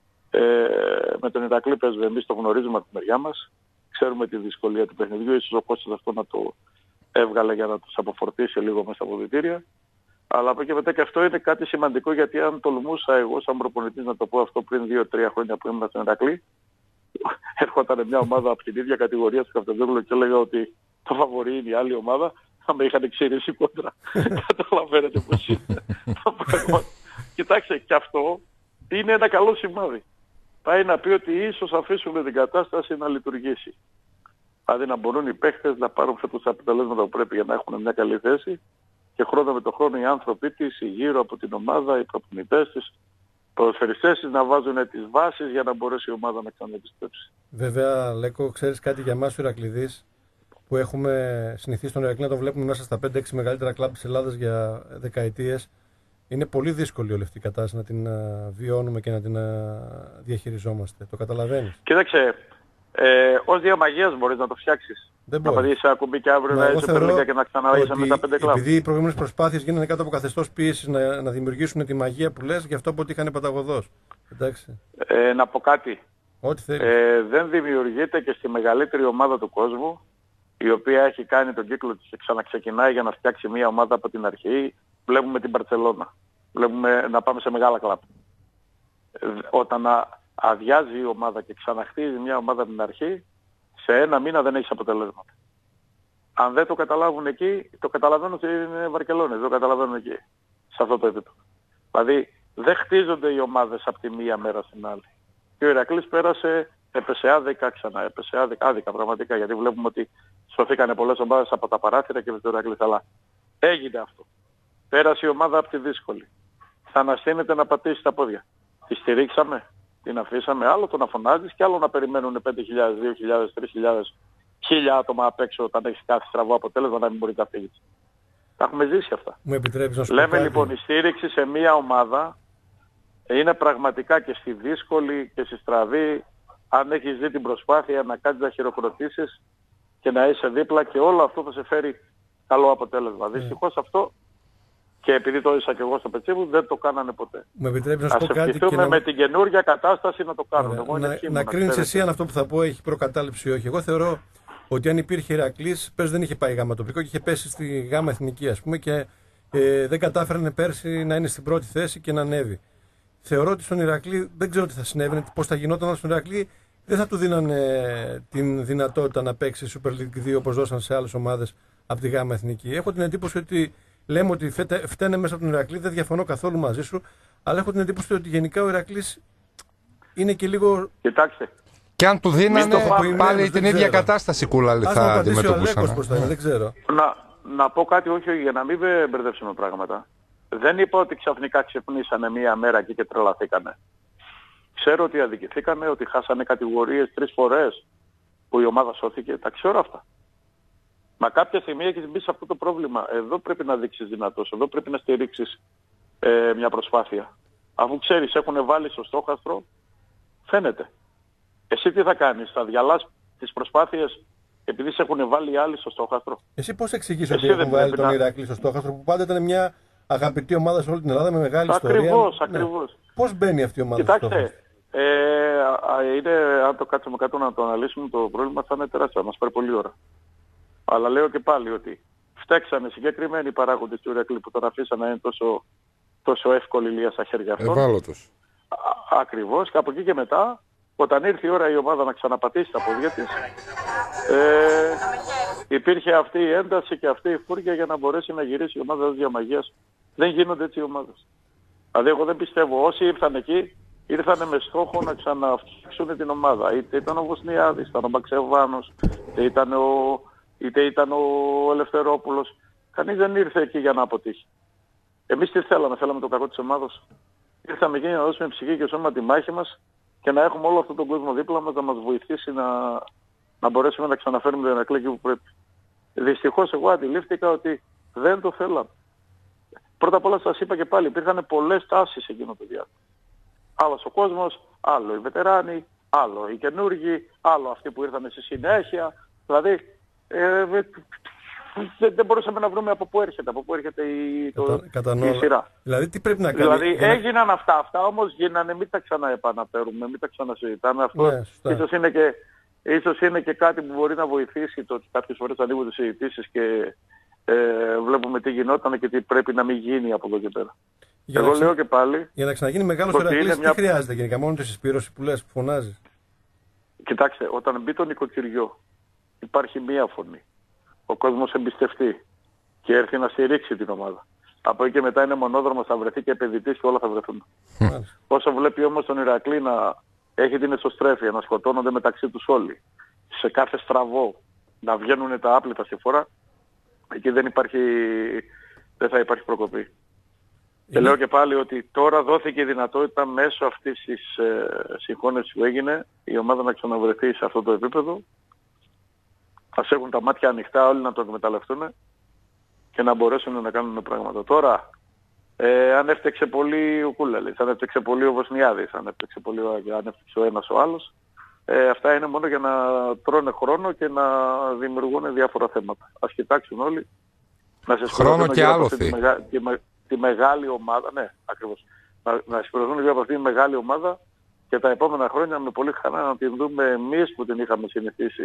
με τον Ηρακλή παίζουμε, εμείς το γνωρίζουμε από τη μεριά μας, ξέρουμε τη δυσκολία του παιχνιδιού, ίσως ο Κώστας αυτό να το έβγαλε για να τους αποφορτήσει λίγο μέσα από αποδυτήρια. Αλλά από εκεί μετά και αυτό είναι κάτι σημαντικό γιατί αν τολμούσα εγώ σαν προπονητής να το πω αυτό πριν 2-3 χρόνια που ήμουν στον Ηρακλή, έρχονταν μια ομάδα από την ίδια κατηγορία του Καφτεδόγλου και έλεγα ότι το φαβορί είναι η άλλη ομάδα, θα με είχαν εξαιρέσει κόντρα. Καταλαβαίνετε πώς είναι. Κοιτάξτε, και αυτό είναι ένα καλό σημάδι. Πάει να πει ότι ίσως αφήσουμε την κατάσταση να λειτουργήσει. Δηλαδή να μπορούν οι παίχτες να πάρουν φέτος τα αποτελέσματα που πρέπει για να έχουν μια καλή θέση και χρόνο με το χρόνο οι άνθρωποι της, γύρω από την ομάδα, οι προπονητές της, ποδοσφαιριστές της να βάζουν τις βάσεις για να μπορέσει η ομάδα να ξαναεπιστρέψει. Βέβαια, Λέκο, ξέρεις κάτι για εμάς ο Ηρακληδής που έχουμε συνηθίσει τον Ηρακλή να τον βλέπουμε μέσα στα 5-6 μεγαλύτερα κλαμπ της Ελλάδας για δεκαετίες. Είναι πολύ δύσκολη όλη αυτή η κατάσταση να την βιώνουμε και να την διαχειριζόμαστε. Το καταλαβαίνεις? Κοίταξε, ως διαμαγείας μπορείς να το φτιάξεις. Δεν να πατήσεις ένα κουμπί και αύριο να είσαι Super και να ξαναείσαι με τα 5 κλαμπ. Επειδή οι προηγούμενες προσπάθειες γίνανε κάτω από καθεστώς πίεσης να δημιουργήσουν τη μαγεία που λες, γι' αυτό αποτύχανε παταγωδός. Εντάξει. Να πω κάτι. Ό,τι θέλεις. Δεν δημιουργείται και στη μεγαλύτερη ομάδα του κόσμου, η οποία έχει κάνει τον κύκλο της και ξαναξεκινάει για να φτιάξει μια ομάδα από την αρχή. Βλέπουμε την Μπαρτσελώνα. Βλέπουμε να πάμε σε μεγάλα κλαμπ. Όταν αδειάζει η ομάδα και ξαναχτίζει μια ομάδα από την αρχή, σε ένα μήνα δεν έχεις αποτελέσματα. Αν δεν το καταλάβουν εκεί, το καταλαβαίνουν ότι είναι Βαρκελόνη, δεν το καταλαβαίνουν εκεί, σε αυτό το επίπεδο. Δηλαδή δεν χτίζονται οι ομάδες από τη μία μέρα στην άλλη. Και ο Ηρακλής πέρασε, έπεσε άδικα, ξανά έπεσε άδικα πραγματικά, γιατί βλέπουμε ότι σωθήκανε πολλές ομάδες από τα παράθυρα και με το Ηρακλής, αλλά έγινε αυτό. Πέρασε η ομάδα από τη δύσκολη. Θα αναστήνεται να πατήσει τα πόδια. Τη στηρίξαμε, την αφήσαμε, άλλο το να φωνάζεις και άλλο να περιμένουν 5.000, 2.000, 3.000, 1.000 άτομα απ' έξω όταν έχεις κάθε στραβό αποτέλεσμα να μην μπορεί να φύγεις. Τα έχουμε ζήσει αυτά. Μου επιτρέπεις να σου λέμε λοιπόν η στήριξη σε μια ομάδα είναι πραγματικά και στη δύσκολη και στη στραβή, αν έχεις δει την προσπάθεια να κάνεις να χειροκροτήσεις και να είσαι δίπλα και όλο αυτό θα σε φέρει καλό αποτέλεσμα. Δυστυχώς αυτό, και επειδή το έζησα και εγώ στο πετσί μου, δεν το κάνανε ποτέ. Μου επιτρέπεις να σου ας πω κάτι ευχηθούμε με την καινούργια κατάσταση να το κάνουμε. Να κρίνεις εσύ αν αυτό που θα πω έχει προκατάληψη ή όχι. Εγώ θεωρώ ότι αν υπήρχε Ηρακλής, πες δεν είχε πάει γάμα τοπικό και είχε πέσει στη γάμα εθνική, ας πούμε, και δεν κατάφερε πέρσι να είναι στην πρώτη θέση και να ανέβει. Θεωρώ ότι στον Ηρακλή δεν ξέρω τι θα συνέβαινε, πώς θα γινόταν, αλλά στον Ηρακλή δεν θα του δίνανε την δυνατότητα να παίξει Super League 2 όπως δώσαν σε άλλες ομάδες από τη γάμα εθνική. Έχω την εντύπωση ότι λέμε ότι φταίνε μέσα από τον Ηρακλή, δεν διαφωνώ καθόλου μαζί σου, αλλά έχω την εντύπωση ότι γενικά ο Ηρακλής είναι και λίγο. Κοιτάξτε. Και αν του δίνανε πάλι την ίδια κατάσταση, Κούλαλη, θα αντιμετωπούσαν. Δεν ξέρω. Να πω κάτι, όχι, για να μην μπερδέψουμε πράγματα. Δεν είπα ότι ξαφνικά ξυπνήσανε μία μέρα εκεί και τρελαθήκανε. Ξέρω ότι αδικηθήκανε, ότι χάσανε κατηγορίες 3 φορές που η ομάδα σώθηκε. Τα ξέρω αυτά. Μα κάποια στιγμή έχεις μπει σε αυτό το πρόβλημα. Εδώ πρέπει να δείξεις δυνατός. Εδώ πρέπει να στηρίξεις μια προσπάθεια. Αφού ξέρεις έχουν βάλει στο στόχαστρο, φαίνεται. Εσύ τι θα κάνεις, θα διαλάσεις τις προσπάθειες επειδή σε έχουν βάλει οι άλλοι στο στόχαστρο? Εσύ πώς εξηγείς ότι έχουν βάλει τον Ηράκλειο στο στόχαστρο, που πάντα ήταν μια αγαπητή ομάδα σε όλη την Ελλάδα με μεγάλη ιστορία? Ακριβώς. Ναι. Πώς μπαίνει αυτή η ομάδα? Κοιτάξτε, αν το κάτσουμε κάτω να το αναλύσουμε, το πρόβλημα θα είναι τεράστιο, θα μας πάρει πολλή ώρα. Αλλά λέω και πάλι ότι φταίξανε συγκεκριμένοι παράγοντες του Ηρακλή που τον αφήσαν να είναι τόσο εύκολη ηλία στα χέρια αυτών. Ευάλωτος. Ακριβώς. Και από εκεί και μετά, όταν ήρθε η ώρα η ομάδα να ξαναπατήσει τα πόδια της, υπήρχε αυτή η ένταση και αυτή η φούρια για να μπορέσει να γυρίσει η ομάδα της διαμαγείας. Δεν γίνονται έτσι οι ομάδες. Δηλαδή εγώ δεν πιστεύω όσοι ήρθαν εκεί, ήρθαν με στόχο να ξαναφτιάξουν την ομάδα. Είτε ήταν ο Βοσνιάδης, ήταν ο Μπαξεβάνος, είτε ήταν ο Ελευθερόπουλος. Κανείς δεν ήρθε εκεί για να αποτύχει. Εμείς τι θέλαμε το κακό της ομάδας. Ήρθαμε εκεί να δώσουμε ψυχή και σώμα τη μάχη μας και να έχουμε όλο αυτόν τον κόσμο δίπλα μας να μας βοηθήσει να μπορέσουμε να ξαναφέρουμε τον Ηρακλή εκεί που πρέπει. Δυστυχώς εγώ αντιλήφθηκα ότι δεν το θέλαμε. Πρώτα απ' όλα σας είπα και πάλι, υπήρχαν πολλές τάσεις εκείνο το διάστημα. Άλλος ο κόσμος, άλλο οι βετεράνοι, άλλο οι καινούργοι, άλλο αυτοί που ήρθαν στη συνέχεια. Δηλαδή δεν μπορούσαμε να βρούμε από πού έρχεται η σειρά. Δηλαδή τι πρέπει να κάνει? Δηλαδή έγιναν αυτά όμως γίνανε, μην τα ξαναεπαναφέρουμε, μην τα ξανασυζητάμε. Αυτό ίσως είναι και κάτι που μπορεί να βοηθήσει το ότι κάποιες φορές ανοίγουν τις συζητήσεις και βλέπουμε τι γινόταν και τι πρέπει να μην γίνει από εδώ και πέρα. Εγώ λέω και πάλι... Για να ξαναγίνει μεγάλος Ηρακλής, τι χρειάζεται γενικά? Μόνο τη συσπήρωση που λες, που φωνάζει? Κοιτάξτε, όταν μπει το νοικοκυριό υπάρχει μία φωνή. Ο κόσμος εμπιστευτεί και έρθει να στηρίξει την ομάδα. Από εκεί και μετά είναι μονόδρομος, θα βρεθεί και επενδυτής και όλα θα βρεθούν. Όσο βλέπει όμως τον Ηρακλή να έχει την εσωστρέφεια, να σκοτώνονται μεταξύ τους όλοι, σε κάθε στραβό να βγαίνουν τα άπλυτα στη φορά, εκεί δεν θα υπάρχει προκοπή. Και λέω και πάλι ότι τώρα δόθηκε η δυνατότητα μέσω αυτής της συγχώνευσης που έγινε η ομάδα να ξαναβρεθεί σε αυτό το επίπεδο. Ας έχουν τα μάτια ανοιχτά όλοι να το εκμεταλλευτούν και να μπορέσουν να κάνουν πράγματα. Τώρα, αν έφτιαξε πολύ ο Κούλαλης, αν έφτιαξε πολύ ο Βοσνιάδης, αν έφτιαξε ο ένας ο άλλος, αυτά είναι μόνο για να τρώνε χρόνο και να δημιουργούν διάφορα θέματα. Ας κοιτάξουν όλοι να χρόνο και άλοθη. Τη μεγάλη ομάδα, ναι, ακριβώς. Να συσπηρωθούν για από αυτή τη μεγάλη ομάδα και τα επόμενα χρόνια με πολύ χαρά να την δούμε εμείς που την είχαμε συνηθίσει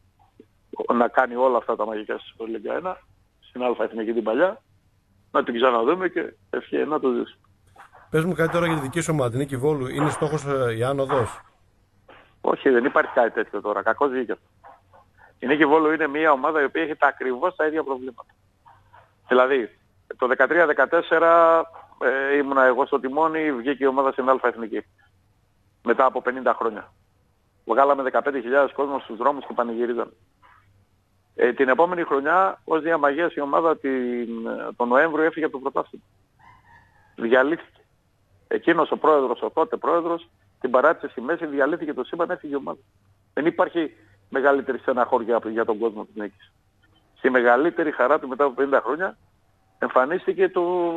να κάνει όλα αυτά τα μαγικά στη Λίγκα 1, στην Α' Εθνική την παλιά, να την ξαναδούμε και ευχή να το ζήσουμε. Πες μου κάτι τώρα για τη δική σου ομάδα, την Νίκη Βόλου. Είναι στόχος η άνοδος? Όχι, δεν υπάρχει κάτι τέτοιο τώρα. Κακώς βγήκε αυτό. Η Νίκη Βόλου είναι μια ομάδα η οποία έχει ακριβώς τα ίδια προβλήματα. Δηλαδή, το 13-14 ήμουνα εγώ στο τιμόνι, βγήκε η ομάδα στην Α' Εθνική. Μετά από 50 χρόνια. Βγάλαμε 15.000 κόσμο στους δρόμους και πανηγυρίζαν. Την επόμενη χρονιά, ως διαμαγείας η ομάδα τον Νοέμβριο έφυγε από το πρωτάθλημα. Διαλύθηκε. Εκείνος ο πρόεδρος, ο τότε πρόεδρος, την παράτησε στη μέση, διαλύθηκε το σύμπαν, έφυγε η ομάδα. Δεν υπάρχει μεγαλύτερη στεναχώρια για τον κόσμο της Νίκης. Στη μεγαλύτερη χαρά του μετά από 50 χρόνια εμφανίστηκε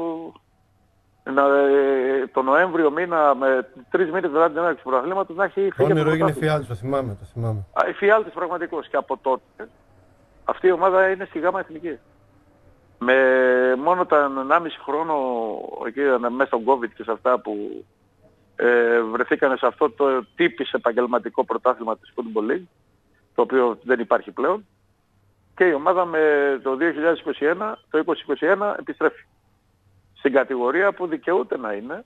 το Νοέμβριο μήνα με 3 μήνες μετά την έναρξη του πρωταθλήματος να έχει φύγει. Το όνειρο έγινε Φιάλτης, το θυμάμαι. Η Φιάλτης πραγματικός. Και από τότε αυτή η ομάδα είναι στη Γάμα Εθνική. Με μόνο τα 1,5 χρόνο εκεί μέσα στον COVID και σε αυτά που βρεθήκανε σε αυτό το τύπης επαγγελματικό πρωτάθλημα της Football League, το οποίο δεν υπάρχει πλέον, και η ομάδα με το 2021 επιστρέφει στην κατηγορία που δικαιούται να είναι,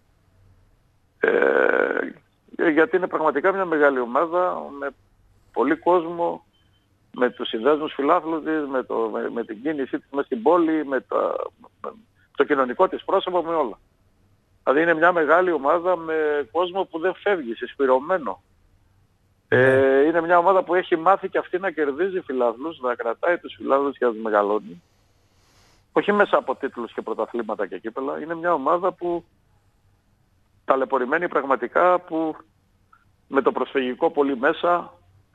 γιατί είναι πραγματικά μια μεγάλη ομάδα με πολύ κόσμο, με τους συνδέσμους φιλάθλους της, με την κίνησή της μες στην πόλη, με το κοινωνικό της πρόσωπο, με όλα. Δηλαδή είναι μια μεγάλη ομάδα με κόσμο που δεν φεύγει, συσπηρωμένο. Είναι μια ομάδα που έχει μάθει και αυτή να κερδίζει φιλάθλους, να κρατάει τους φιλάθλους και να τους μεγαλώνει. Όχι μέσα από τίτλους και πρωταθλήματα και κύπελα. Είναι μια ομάδα που ταλαιπωρημένη πραγματικά, που με το προσφυγικό πολύ μέσα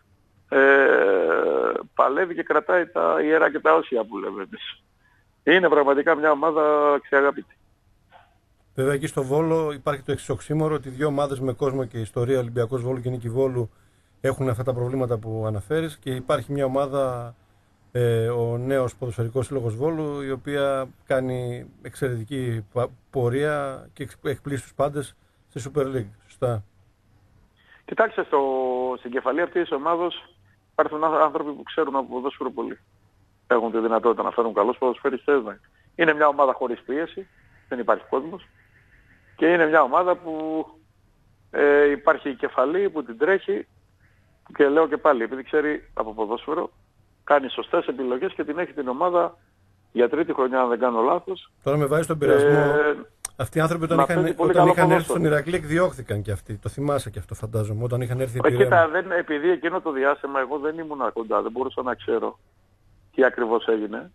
παλεύει και κρατάει τα ιερά και τα όσια που λέμε εμείς. Είναι πραγματικά μια ομάδα αξιαγάπητη. Βέβαια εκεί στο Βόλο υπάρχει το εξωξύμορο ότι δύο ομάδες με κόσμο και ιστορία, Ολυμπιακός Βόλου και Νίκη Βόλου, έχουν αυτά τα προβλήματα που αναφέρεις, και υπάρχει μια ομάδα, ο νέος ποδοσφαιρικός σύλλογος Βόλου, η οποία κάνει εξαιρετική πορεία και εκπλήσει τους πάντες στη Super League. Σωστά. Κοιτάξτε, στην κεφαλή αυτής της ομάδος υπάρχουν άνθρωποι που ξέρουν από ποδόσφαιρο πολύ. Έχουν τη δυνατότητα να φέρουν καλούς ποδοσφαιριστές. Είναι μια ομάδα χωρίς πίεση, δεν υπάρχει κόσμος. Και είναι μια ομάδα που υπάρχει η κεφαλή που την τρέχει, και λέω και πάλι, επειδή ξέρει από ποδόσφαιρο, κάνει σωστές επιλογές και την έχει την ομάδα για τρίτη χρονιά, αν δεν κάνω λάθος. Τώρα με βάζει στον πειρασμό. Αυτοί οι άνθρωποι όταν είχαν έρθει στον Ηρακλή εκδιώχθηκαν και αυτοί. Το θυμάσαι και αυτό, φαντάζομαι, όταν είχαν έρθει επί Κοίτα, επειδή εκείνο το διάστημα εγώ δεν ήμουν κοντά, δεν μπορούσα να ξέρω τι ακριβώς έγινε.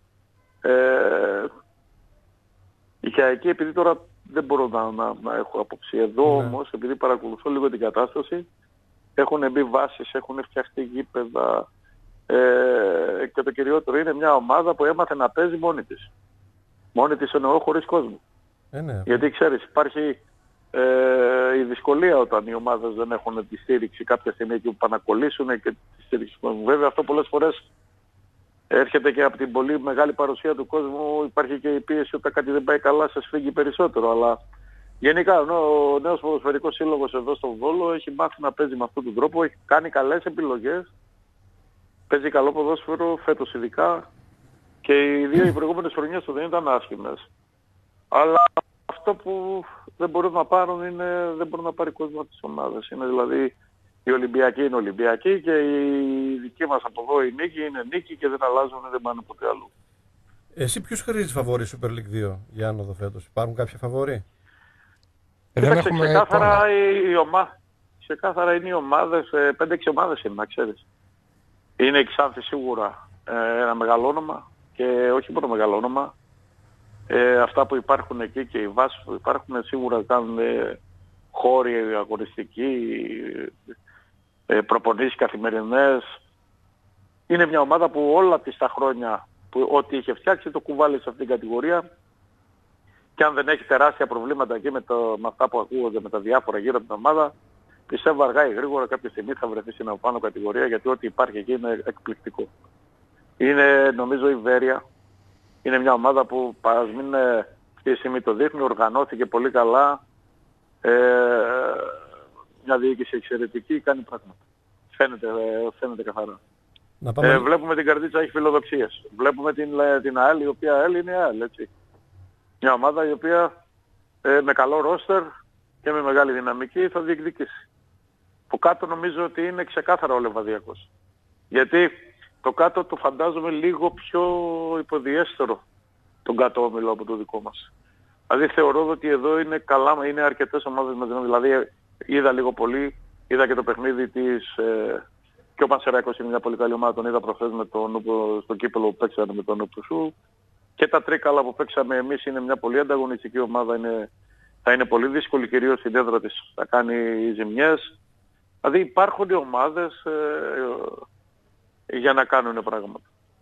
Και εκεί, επειδή τώρα δεν μπορώ να έχω άποψη. Εδώ όμως, επειδή παρακολουθώ λίγο την κατάσταση, έχουν μπει βάσεις, έχουν φτιαχτεί γήπεδα, και το κυριότερο είναι μια ομάδα που έμαθε να παίζει μόνη της. Μόνη της εννοώ, χωρίς κόσμο. Ναι. Γιατί ξέρεις, υπάρχει η δυσκολία όταν οι ομάδες δεν έχουν τη στήριξη κάποια στιγμή εκεί που πάνε να κολλήσουν και τη στήριξη του κόσμου. Βέβαια αυτό πολλές φορές έρχεται και από την πολύ μεγάλη παρουσία του κόσμου, υπάρχει και η πίεση όταν κάτι δεν πάει καλά, σας φύγει περισσότερο. Αλλά γενικά ο νέος ποδοσφαιρικός σύλλογος εδώ στο Βόλο έχει μάθει να παίζει με αυτόν τον τρόπο, έχει κάνει καλές επιλογές, παίζει καλό ποδόσφαιρο φέτος ειδικά, και οι προηγούμενες χρονιές του δεν ήταν άσχημες. Αλλά αυτό που δεν μπορούν να πάρουν είναι, δεν μπορούν να πάρει κόσμο από τις ομάδες. Είναι δηλαδή οι Ολυμπιακοί είναι Ολυμπιακοί και οι δικοί μας από εδώ η νίκη είναι νίκη και δεν αλλάζουν, δεν πάνε ποτέ αλλού. Εσύ ποιους χαρίζεις φαβόρι Super League 2 για άνοδο φέτος? Υπάρχουν κάποια φαβόρι? Κοίταξε, ξεκάθαρα είναι οι ομάδες, 5-6 ομάδες είναι, να ξέρεις. Είναι η Ξάνθη σίγουρα ένα μεγάλο όνομα, και όχι μόνο μεγάλο όνομα. Αυτά που υπάρχουν εκεί και οι βάσεις που υπάρχουν σίγουρα κάνουν χώροι αγωνιστικοί, προπονήσεις καθημερινές. Είναι μια ομάδα που όλα τις τα χρόνια που ό,τι είχε φτιάξει το κουβάλει σε αυτήν την κατηγορία, και αν δεν έχει τεράστια προβλήματα εκεί με αυτά που ακούγονται με τα διάφορα γύρω από την ομάδα, πιστεύω αργά ή γρήγορα κάποια στιγμή θα βρεθεί στην απάνω κατηγορία, γιατί ό,τι υπάρχει εκεί είναι εκπληκτικό. Είναι νομίζω η Βέρεια. Είναι μια ομάδα που ας μην αυτή τη στιγμή το δείχνει, οργανώθηκε πολύ καλά, μια διοίκηση εξαιρετική, κάνει πράγματα. Φαίνεται καθαρά. Βλέπουμε την Καρδίτσα έχει φιλοδοξίες. Βλέπουμε την ΑΕΛ, η οποία ΑΕΛ είναι ΑΕΛ, έτσι. Μια ομάδα η οποία με καλό ρόστερ και με μεγάλη δυναμική θα διεκδικήσει. Που κάτω νομίζω ότι είναι ξεκάθαρα ο Λεβαδιακός. Γιατί το κάτω το φαντάζομαι λίγο πιο υποδιέστερο τον κάτω όμιλο από το δικό μας. Δηλαδή θεωρώ ότι εδώ είναι καλά, είναι αρκετές ομάδες μαζί. Δηλαδή είδα λίγο πολύ, είδα και το παιχνίδι της, και ο Πανσεραϊκός είναι μια πολύ καλή ομάδα, τον είδα προχθές στο κύπελλο που παίξαμε με τον Οπουσού. Και τα Τρίκαλα που παίξαμε εμείς είναι μια πολύ ανταγωνιστική ομάδα, θα είναι πολύ δύσκολη, κυρίως στην έδρα της θα κάνει ζημιές. Δηλαδή υπάρχουν οι ομάδες για να κάνουν πράγματα.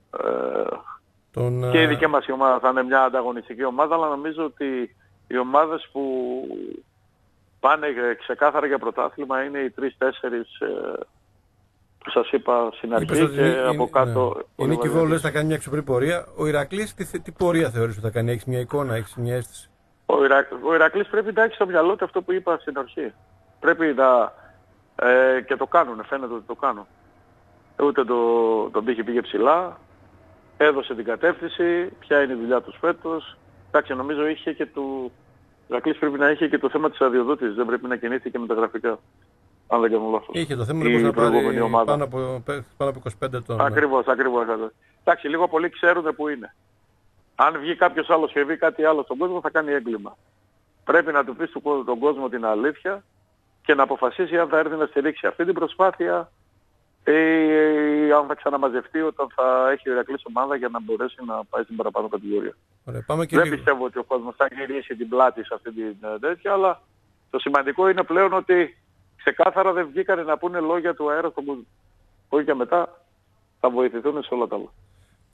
Και η δική μας η ομάδα θα είναι μια ανταγωνιστική ομάδα, αλλά νομίζω ότι οι ομάδες που πάνε ξεκάθαρα για πρωτάθλημα είναι οι 3-4 που σας είπα στην αρχή, και από κάτω... Η Νίκη Βόλου λες θα κάνει μια εξωπρή πορεία. Ο Ηρακλής τι πορεία θεωρείς ότι θα κάνει? Έχεις μια εικόνα, έχεις μια αίσθηση? Ο Ηρακλής πρέπει να έχει στο μυαλό του αυτό που είπα στην αρχή. Πρέπει να... και το κάνουν, φαίνεται ότι το κάνουν. Ούτε τον τύχη πήγε ψηλά, έδωσε την κατεύθυνση, ποια είναι η δουλειά τους φέτος. Εντάξει, νομίζω είχε και ο Ηρακλής πρέπει να είχε και το θέμα της αδειοδότησης, δεν πρέπει να κινήθηκε με τα γραφικά. Αν δεν κάνω λάθος. Είχε το θέμα λοιπόν να πάρει πάνω από 25 ετών. Ακριβώς. Εντάξει, λίγο πολύ ξέρουν που είναι. Αν βγει κάποιος άλλος και βγει κάτι άλλο στον κόσμο θα κάνει έγκλημα. Πρέπει να του πεις τον κόσμο την αλήθεια και να αποφασίσει αν θα έρθει να στηρίξει αυτή την προσπάθεια ή αν θα ξαναμαζευτεί όταν θα έχει ο Ηρακλής ομάδα για να μπορέσει να πάει στην παραπάνω κατηγορία. Δεν πιστεύω ότι ο κόσμος θα γυρίσει την πλάτη σε αυτή την τέτοια, αλλά το σημαντικό είναι πλέον ότι ξεκάθαρα δεν βγήκανε να πούνε λόγια του αέρα στον κόσμο. Όχι και μετά θα βοηθηθούν σε όλα τα άλλα.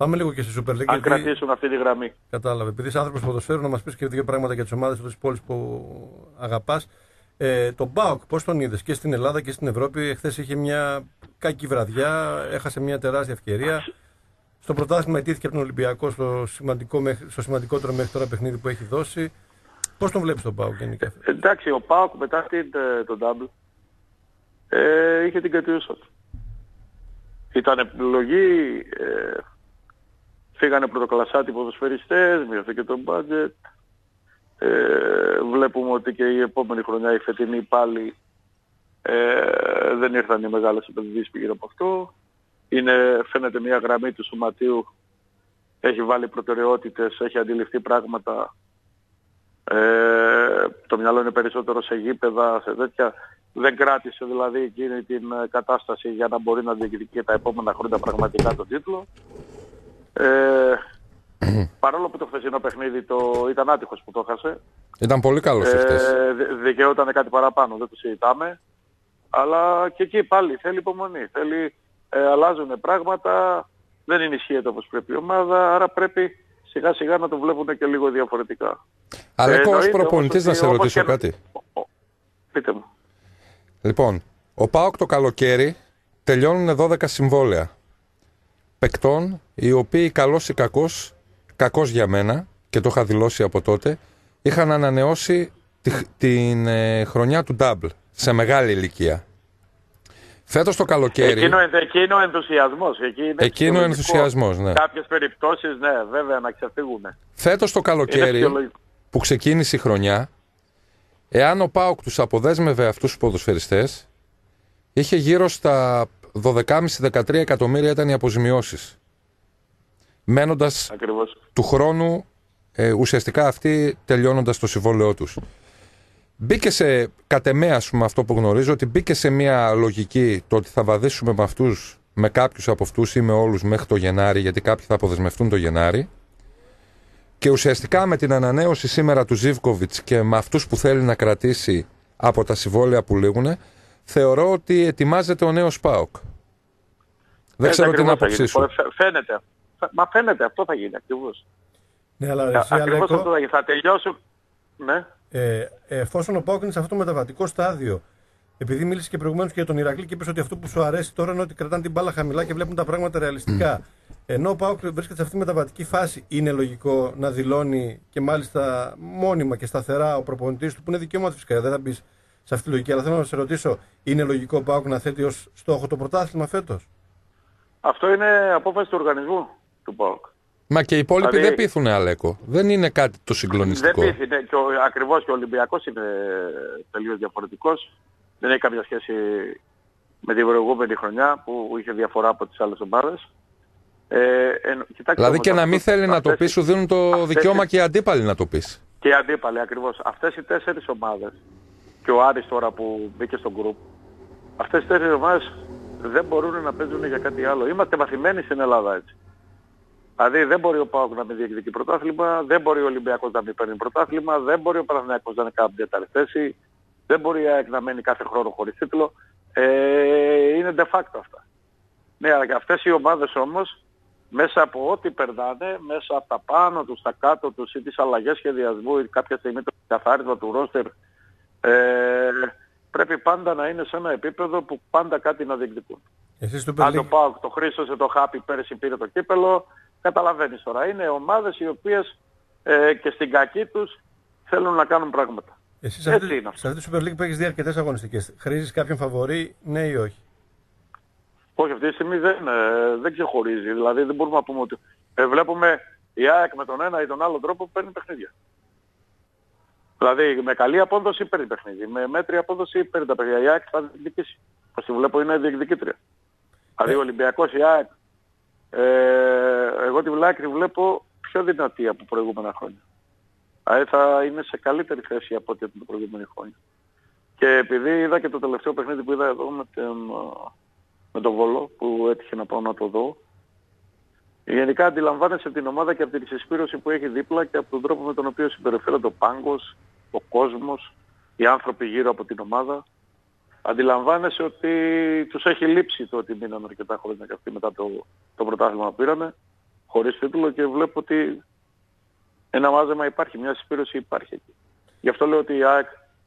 Πάμε λίγο και στη Super League. Αν κρατήσουν αυτή τη γραμμή. Κατάλαβε. Επειδή είσαι άνθρωπος ποδοσφαίρου, να μας πεις και δύο πράγματα για τις ομάδες της πόλης που αγαπάς. Τον ΠΑΟΚ, πώς τον είδες και στην Ελλάδα και στην Ευρώπη? Εχθές είχε μια κακή βραδιά, έχασε μια τεράστια ευκαιρία. Στο πρωτάθλημα ετήθηκε από τον Ολυμπιακό στο σημαντικότερο μέχρι τώρα παιχνίδι που έχει δώσει. Πώς τον βλέπεις τον ΠΑΟΚ γενικά? Εντάξει, ο ΠΑΟΚ μετά τον double είχε την κατιούσα του. Ήταν επιλογή, φύγανε πρωτοκλασσάτοι ποδοσφαιριστές, μειώθηκε το budget. Βλέπουμε ότι και η επόμενη χρονιά, η φετινή πάλι, δεν ήρθαν οι μεγάλες επενδύσεις γύρω από αυτό. Φαίνεται μια γραμμή του σωματείου, έχει βάλει προτεραιότητες, έχει αντιληφθεί πράγματα. Το μυαλό είναι περισσότερο σε γήπεδα, σε τέτοια. Δεν κράτησε δηλαδή εκείνη την κατάσταση για να μπορεί να διεκδικεί τα επόμενα χρόνια πραγματικά τον τίτλο. Παρόλο που το χθεσινό παιχνίδι ήταν άτυχος που το έχασε. Ήταν πολύ καλός χθες. Δικαιόταν κάτι παραπάνω, δεν το συζητάμε. Αλλά και εκεί πάλι θέλει υπομονή. Αλλάζουν πράγματα, δεν ενισχύεται όπως πρέπει η ομάδα, άρα πρέπει σιγά σιγά να το βλέπουν και λίγο διαφορετικά. Αλέκο, ως προπονητής να σε ρωτήσω κάτι. Πείτε μου. Λοιπόν, ο ΠΑΟΚ το καλοκαίρι τελειώνουν 12 συμβόλαια παικτών, οι οποίοι καλός ή κακός για μένα, και το είχα δηλώσει από τότε, είχαν ανανεώσει την χρονιά του double σε μεγάλη ηλικία. Φέτος το καλοκαίρι... Εκείνο ο ενθουσιασμός. Εκείνο ο ενθουσιασμός, ναι. Κάποιες περιπτώσεις, ναι, βέβαια, να ξεφύγουν. Φέτος το καλοκαίρι που ξεκίνησε η χρονιά, εάν ο ΠΑΟΚ τους αποδέσμευε αυτούς τους ποδοσφαιριστές, είχε γύρω στα 12,5-13 εκατομμύρια ήταν οι αποζημιώσεις. Μένοντας ακριβώς του χρόνου, ουσιαστικά αυτοί τελειώνοντας το συμβόλαιό τους. Μπήκε κατ' εμέ, ας πούμε, αυτό που γνωρίζω, ότι μπήκε σε μια λογική το ότι θα βαδίσουμε με κάποιους από αυτούς ή με όλους μέχρι το Γενάρη, γιατί κάποιοι θα αποδεσμευτούν το Γενάρη. Και ουσιαστικά με την ανανέωση σήμερα του Ζίβκοβιτς και με αυτούς που θέλει να κρατήσει από τα συμβόλαια που λήγουν, θεωρώ ότι ετοιμάζεται ο νέος ΠΑΟΚ. Δεν ξέρω την άποψή σου. Φαίνεται. Μα φαίνεται, αυτό θα γίνει ακριβώς. Ναι, αλλά εσύ, ακριβώς Αλέκο, αυτό θα τελειώσουν. Ναι. Εφόσον ο ΠΑΟΚ είναι σε αυτό το μεταβατικό στάδιο, επειδή μίλησε και προηγουμένως και για τον Ηρακλή και είπες ότι αυτό που σου αρέσει τώρα είναι ότι κρατάνε την μπάλα χαμηλά και βλέπουν τα πράγματα ρεαλιστικά. Ενώ ο ΠΑΟΚ βρίσκεται σε αυτή τη μεταβατική φάση, είναι λογικό να δηλώνει και μάλιστα μόνιμα και σταθερά ο προπονητής του, που είναι δικαίωμα του φυσικά, δεν θα μπει σε αυτή τη λογική. Αλλά θέλω να σε ρωτήσω, είναι λογικό ο ΠΑΟΚ να θέτει ως στόχο το πρωτάθλημα φέτος? Αυτό είναι απόφαση του οργανισμού του ΠΑΟΚ. Μα και οι υπόλοιποι δεν πείθουν, Αλέκο. Δεν είναι κάτι το συγκλονιστικό. Δεν πείθει, ακριβώς, και ο Ολυμπιακός είναι τελείως διαφορετικός. Δεν έχει κάποια σχέση με την προηγούμενη χρονιά που είχε διαφορά από τις άλλες ομάδες. Δηλαδή και να μην θέλει να το πει, σου δίνουν το δικαίωμα και οι αντίπαλοι να το πεις. Και οι αντίπαλοι, ακριβώς. Αυτές οι 4 ομάδες, και ο Άρης τώρα που μπήκε στο γκρουπ, αυτές οι 4 ομάδες δεν μπορούν να παίζουν για κάτι άλλο. Είμαστε μαθημένοι στην Ελλάδα έτσι. Δηλαδή δεν μπορεί ο ΠΑΟΚ να μην διεκδικεί πρωτάθλημα, δεν μπορεί ο Ολυμπιακός να μην παίρνει πρωτάθλημα, δεν μπορεί ο Παναθηναϊκός να είναι κάποια τέταρτη θέση, δεν μπορεί η ΑΕΚ να μένει κάθε χρόνο χωρίς τίτλο. Είναι de facto αυτά. Ναι, αλλά και αυτές οι ομάδες όμως, μέσα από ό,τι περνάνε, μέσα από τα πάνω τους, τα κάτω τους ή τις αλλαγές σχεδιασμού ή κάποια στιγμή το καθάρισμα του ρόστερ, πρέπει πάντα να είναι σε ένα επίπεδο που πάντα κάτι να διεκδικούν. Αν το ΠΑΟΚ το χρήσωσε το χάπι, πέρυσι πήρε το κύπελο, καταλαβαίνεις τώρα. Είναι ομάδες οι οποίες και στην κακή τους θέλουν να κάνουν πράγματα. Εσύ σε αυτή τη Super League που έχεις δει αρκετές αγωνιστικές, χρήζεις κάποιον φαβορί, ναι ή όχι? Όχι, αυτή τη στιγμή δεν ξεχωρίζει. Δηλαδή δεν μπορούμε να πούμε ότι βλέπουμε η ΑΕΚ με τον ένα ή τον άλλο τρόπο που παίρνει παιχνίδια. Δηλαδή με καλή απόδοση παίρνει παιχνίδι, με μέτρη απόδοση παίρνει τα παιχνίδια. Η ΑΕΚ θα διεκδικήσει. Όπως τη βλέπω είναι διεκδικήτρια. Δηλαδή ο Ολυμπιακός, η ΑΕΚ, εγώ τη βλέπω πιο δυνατή από προηγούμενα χρόνια. Δηλαδή θα είναι σε καλύτερη θέση από ό,τι την προηγούμενη χρόνια. Και επειδή είδα και το τελευταίο παιχνίδι που είδα εδώ με τον Βόλο, που έτυχε να πάω να το δω, γενικά αντιλαμβάνεσαι την ομάδα και από την συσπήρωση που έχει δίπλα και από τον τρόπο με τον οποίο συμπεριφέρεται ο πάγκος, ο κόσμος, οι άνθρωποι γύρω από την ομάδα. Αντιλαμβάνεσαι ότι τους έχει λείψει το ότι μείναν αρκετά χρόνια και αυτοί μετά το πρωτάθλημα που πήρανε, χωρίς τίτλο και βλέπω ότι ένα μάζεμα υπάρχει, μια συσπήρωση υπάρχει εκεί. Γι' αυτό λέω ότι η ΑΕΚ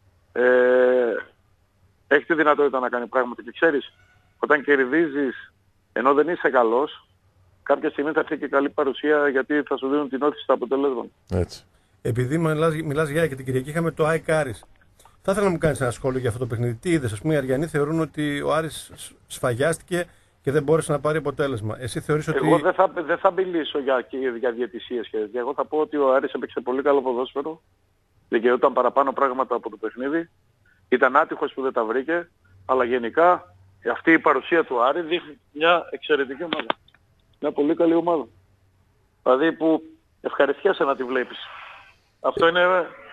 έχει τη δυνατότητα να κάνει πράγματα και ξέρεις, όταν κερδίζεις ενώ δεν είσαι καλός, κάποια στιγμή θα έρθει και καλή παρουσία γιατί θα σου δίνουν την όθηση στα αποτελέσματα. Έτσι. Επειδή μιλάς για και την Κυριακή είχαμε το ΑΕΚ Άρης. Θα ήθελα να μου κάνεις ένα σχόλιο για αυτό το παιχνίδι. Τι είδες? Ας πούμε, οι Αριανοί θεωρούν ότι ο Άρης σφαγιάστηκε και δεν μπόρεσε να πάρει αποτέλεσμα. Εσύ θεωρείς ότι... Εγώ δεν θα μιλήσω για διαιτησίες και εγώ θα πω ότι ο Άρης έπαιξε πολύ καλό ποδόσφαιρο, δικαιούταν παραπάνω πράγματα από το παιχνίδι, ήταν άτυχος που δεν τα βρήκε, αλλά γενικά αυτή η παρουσία του Άρη δείχνει μια εξαιρετική ομάδα. Μια πολύ καλή ομάδα. Δηλαδή που ευχαριστιέσαι να τη βλέπεις. Αυτό είναι...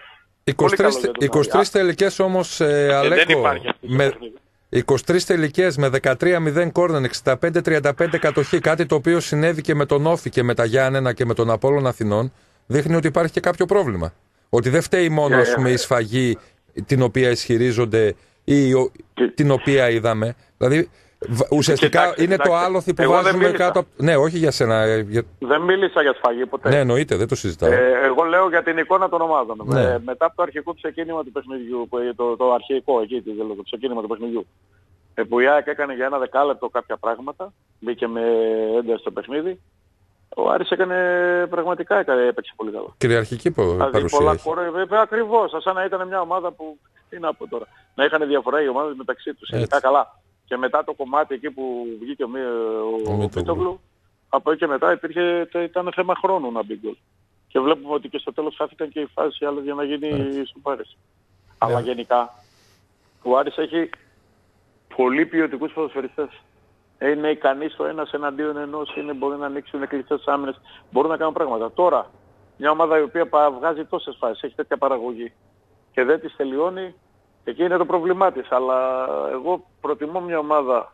23 τελικές όμως, Αλέκο, με 23 τελικές με 13-0 κόρνερ, 65-35 κατοχή, κάτι το οποίο συνέβη και με τον Όφη και με τα Γιάννενα και με τον Απόλλων Αθηνών, δείχνει ότι υπάρχει και κάποιο πρόβλημα. Ότι δεν φταίει μόνο η σφαγή την οποία ισχυρίζονται ή την οποία είδαμε. Δηλαδή ουσιαστικά είναι το άλοθη που βάζουμε κάτω. Ναι, όχι για σένα. Δεν μίλησα για σφαγή ποτέ. Ναι, εννοείται, δεν το συζητάω. Εγώ λέω για την εικόνα των ομάδων. Ναι. Μετά από το αρχικό ξεκίνημα του παιχνιδιού, το αρχικό εκεί, το ξεκίνημα του παιχνιδιού, που η ΑΕΚ έκανε για ένα δεκάλεπτο κάποια πράγματα, μπήκε με ένταση στο παιχνίδι, ο Άρης έκανε πραγματικά έπαιξε πολύ καλά. Κυριαρχική παρουσία. Ακριβώς, σαν να ήταν μια ομάδα που, τι να πω τώρα, να είχαν διαφορά οι ομάδες μεταξύ τους. Καλά. Και μετά το κομμάτι εκεί που βγήκε ο Μητόγλου, από εκεί και μετά ήταν θέμα χρόνου να μπει γκολ. Και βλέπουμε ότι και στο τέλος χάθηκαν και οι φάσεις οι άλλες για να γίνει η σουπάρεση. Αλλά γενικά, ο Άρης έχει πολύ ποιοτικούς ποδοσφαιριστές. Είναι ικανοί στο ένας εναντίον ενός, μπορεί να ανοίξουν κλειστές άμυνες, μπορούν να κάνουν πράγματα. Τώρα, μια ομάδα η οποία βγάζει τόσες φάσεις, έχει τέτοια παραγωγή και δεν τις τελειώνει, εκεί είναι το πρόβλημά της. Αλλά εγώ προτιμώ μια ομάδα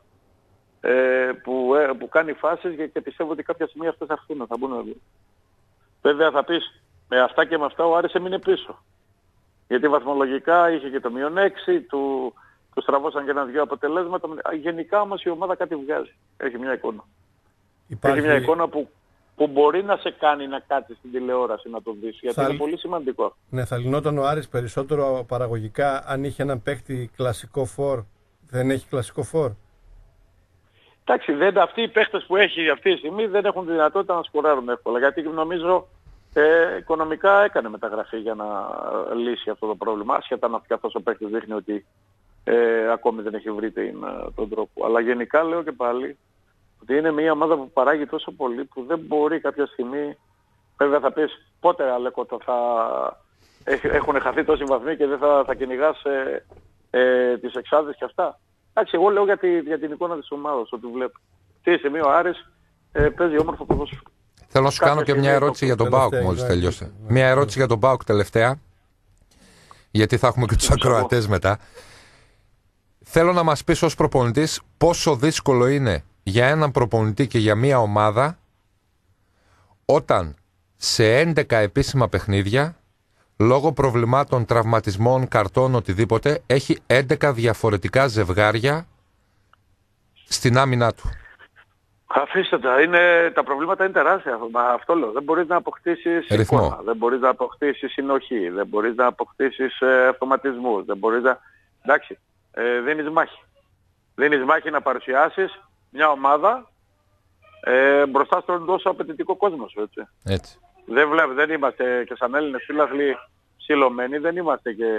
που κάνει φάσεις και πιστεύω ότι κάποια στιγμή αυτές θα μπουν εδώ. Βέβαια θα πεις, με αυτά και με αυτά ο Άρης έμεινε πίσω. Γιατί βαθμολογικά είχε και το -6, του στραβώσαν και ένα-δυο αποτελέσματα. Γενικά όμως η ομάδα κάτι βγάζει. Έχει μια εικόνα. Έχει μια εικόνα που μπορεί να σε κάνει να κάτσεις στην τηλεόραση να το δεις. Γιατί είναι πολύ σημαντικό. Ναι, θα λυνόταν ο Άρης περισσότερο παραγωγικά αν είχε έναν παίχτη κλασικό φορ. Δεν έχει κλασικό φορ. Εντάξει, αυτοί οι παίχτες που έχει αυτή τη στιγμή δεν έχουν τη δυνατότητα να σκοράρουν εύκολα. Γιατί νομίζω οικονομικά έκανε μεταγραφή για να λύσει αυτό το πρόβλημα. Ασχετά να αυτός ο παίχτης δείχνει ότι ακόμη δεν έχει βρει τον τρόπο. Αλλά γενικά λέω και πάλι ότι είναι μια ομάδα που παράγει τόσο πολύ που δεν μπορεί κάποια στιγμή, βέβαια θα πεις πότε Αλέκο έχουν χαθεί τόσοι βαθμοί και δεν θα κυνηγάς τις εξάδες και αυτά. Εντάξει, εγώ λέω για την εικόνα της ομάδας ότι βλέπω. Τι στιγμή ο Άρης παίζει όμορφο ποδόσφαιρο. Θέλω να σου κάνω και μια ερώτηση για τον ΠΑΟΚ μόλις τελειώσε. Μια ερώτηση για τον ΠΑΟΚ τελευταία, γιατί θα έχουμε και τους ακροατές μετά. Θέλω να μας πεις ως προπονητής πόσο δύσκολο είναι για έναν προπονητή και για μια ομάδα όταν σε 11 επίσημα παιχνίδια, λόγω προβλημάτων, τραυματισμών, καρτών, οτιδήποτε, έχει 11 διαφορετικά ζευγάρια στην άμυνά του. Αφήστε τα προβλήματα είναι τεράστια. Αυτό λέω. Δεν μπορείς να αποκτήσεις εικόνα, δεν μπορείς να αποκτήσεις συνοχή, δεν μπορείς να αποκτήσεις αυτοματισμούς, δεν μπορείς να... Εντάξει, δίνεις μάχη. Δίνεις μάχη να παρουσιάσεις μια ομάδα μπροστά στον τόσο απαιτητικό κόσμο σου, έτσι. Δεν είμαστε και σαν Έλληνες φίλαθλοι ψηλωμένοι, δεν είμαστε και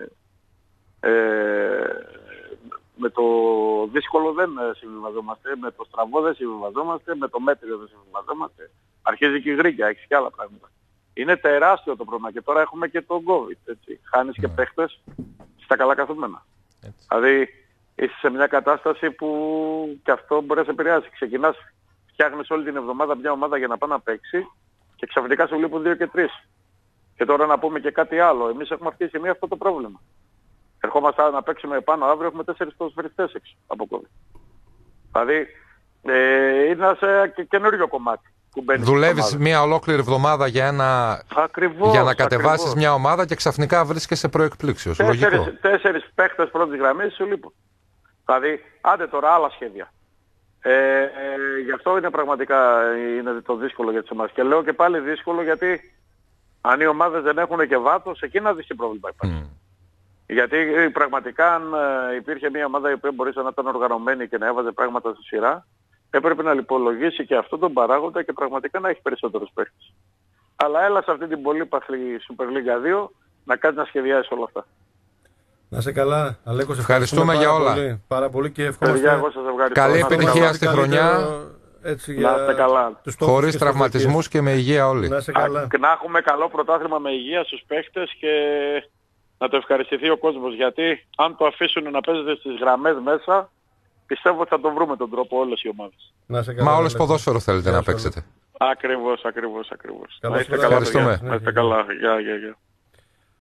με το δύσκολο δεν συμβιβαζόμαστε, με το στραβό δεν συμβιβαζόμαστε, με το μέτριο δεν συμβιβαζόμαστε. Αρχίζει και η γρήγορα, έχεις και άλλα πράγματα. Είναι τεράστιο το πρόβλημα και τώρα έχουμε και το COVID, έτσι. Χάνεις και παίχτες στα καλά καθούμενα. Δηλαδή είσαι σε μια κατάσταση που και αυτό μπορεί να σε επηρεάσει. Ξεκινάς, φτιάχνεις όλη την εβδομάδα μια ομάδα για να πάει να παίξει και ξαφνικά σε βλέπουν 2 και 3. Και τώρα να πούμε και κάτι άλλο. Εμείς έχουμε αυτή τη στιγμή αυτό το πρόβλημα. Ερχόμαστε να παίξουμε πάνω αύριο, έχουμε 4 ποδοσφαιριστές έξω από COVID. Δηλαδή είναι σε καινούριο κομμάτι. Δουλεύεις μια ολόκληρη εβδομάδα για να κατεβάσεις μια ομάδα και ξαφνικά βρίσκεσαι προεκπλήξεως. 4 παίχτες πρώτης γραμμής σου λείπουν. Δηλαδή, άντε τώρα άλλα σχέδια. Γι' αυτό είναι πραγματικά είναι το δύσκολο για τις ομάδες. Και λέω και πάλι δύσκολο γιατί αν οι ομάδες δεν έχουν και βάθος, εκεί να δεις τι πρόβλημα υπάρχει. Γιατί πραγματικά αν υπήρχε μια ομάδα η οποία μπορούσε να ήταν οργανωμένη και να έβαζε πράγματα στη σειρά, έπρεπε να υπολογίσει και αυτό τον παράγοντα και πραγματικά να έχει περισσότερους παίχτες. Αλλά έλα σε αυτή την πολύπαθλη Super League 2 να κάνεις να σχεδιάσεις όλα αυτά. Να είσαι καλά, Αλέκο. Ευχαριστούμε για όλα. Πολύ, πάρα πολύ και ευχαριστώ. Καλή επιτυχία στη χρονιά. Έτσι, να είστε καλά. Χωρίς τραυματισμούς και με υγεία όλοι. Να είστε καλά. Και να έχουμε καλό πρωτάθλημα με υγεία στους παίχτες και να το ευχαριστηθεί ο κόσμος. Γιατί αν το αφήσουν να παίζετε στις γραμμές μέσα, πιστεύω ότι θα το βρούμε τον τρόπο όλες οι ομάδες. Μα όλες ποδόσφαιρο θέλετε να παίξετε. Ακριβώς. Καλώς Να είστε καλά. Ευχαριστούμε. Να είστε καλά. Γεια.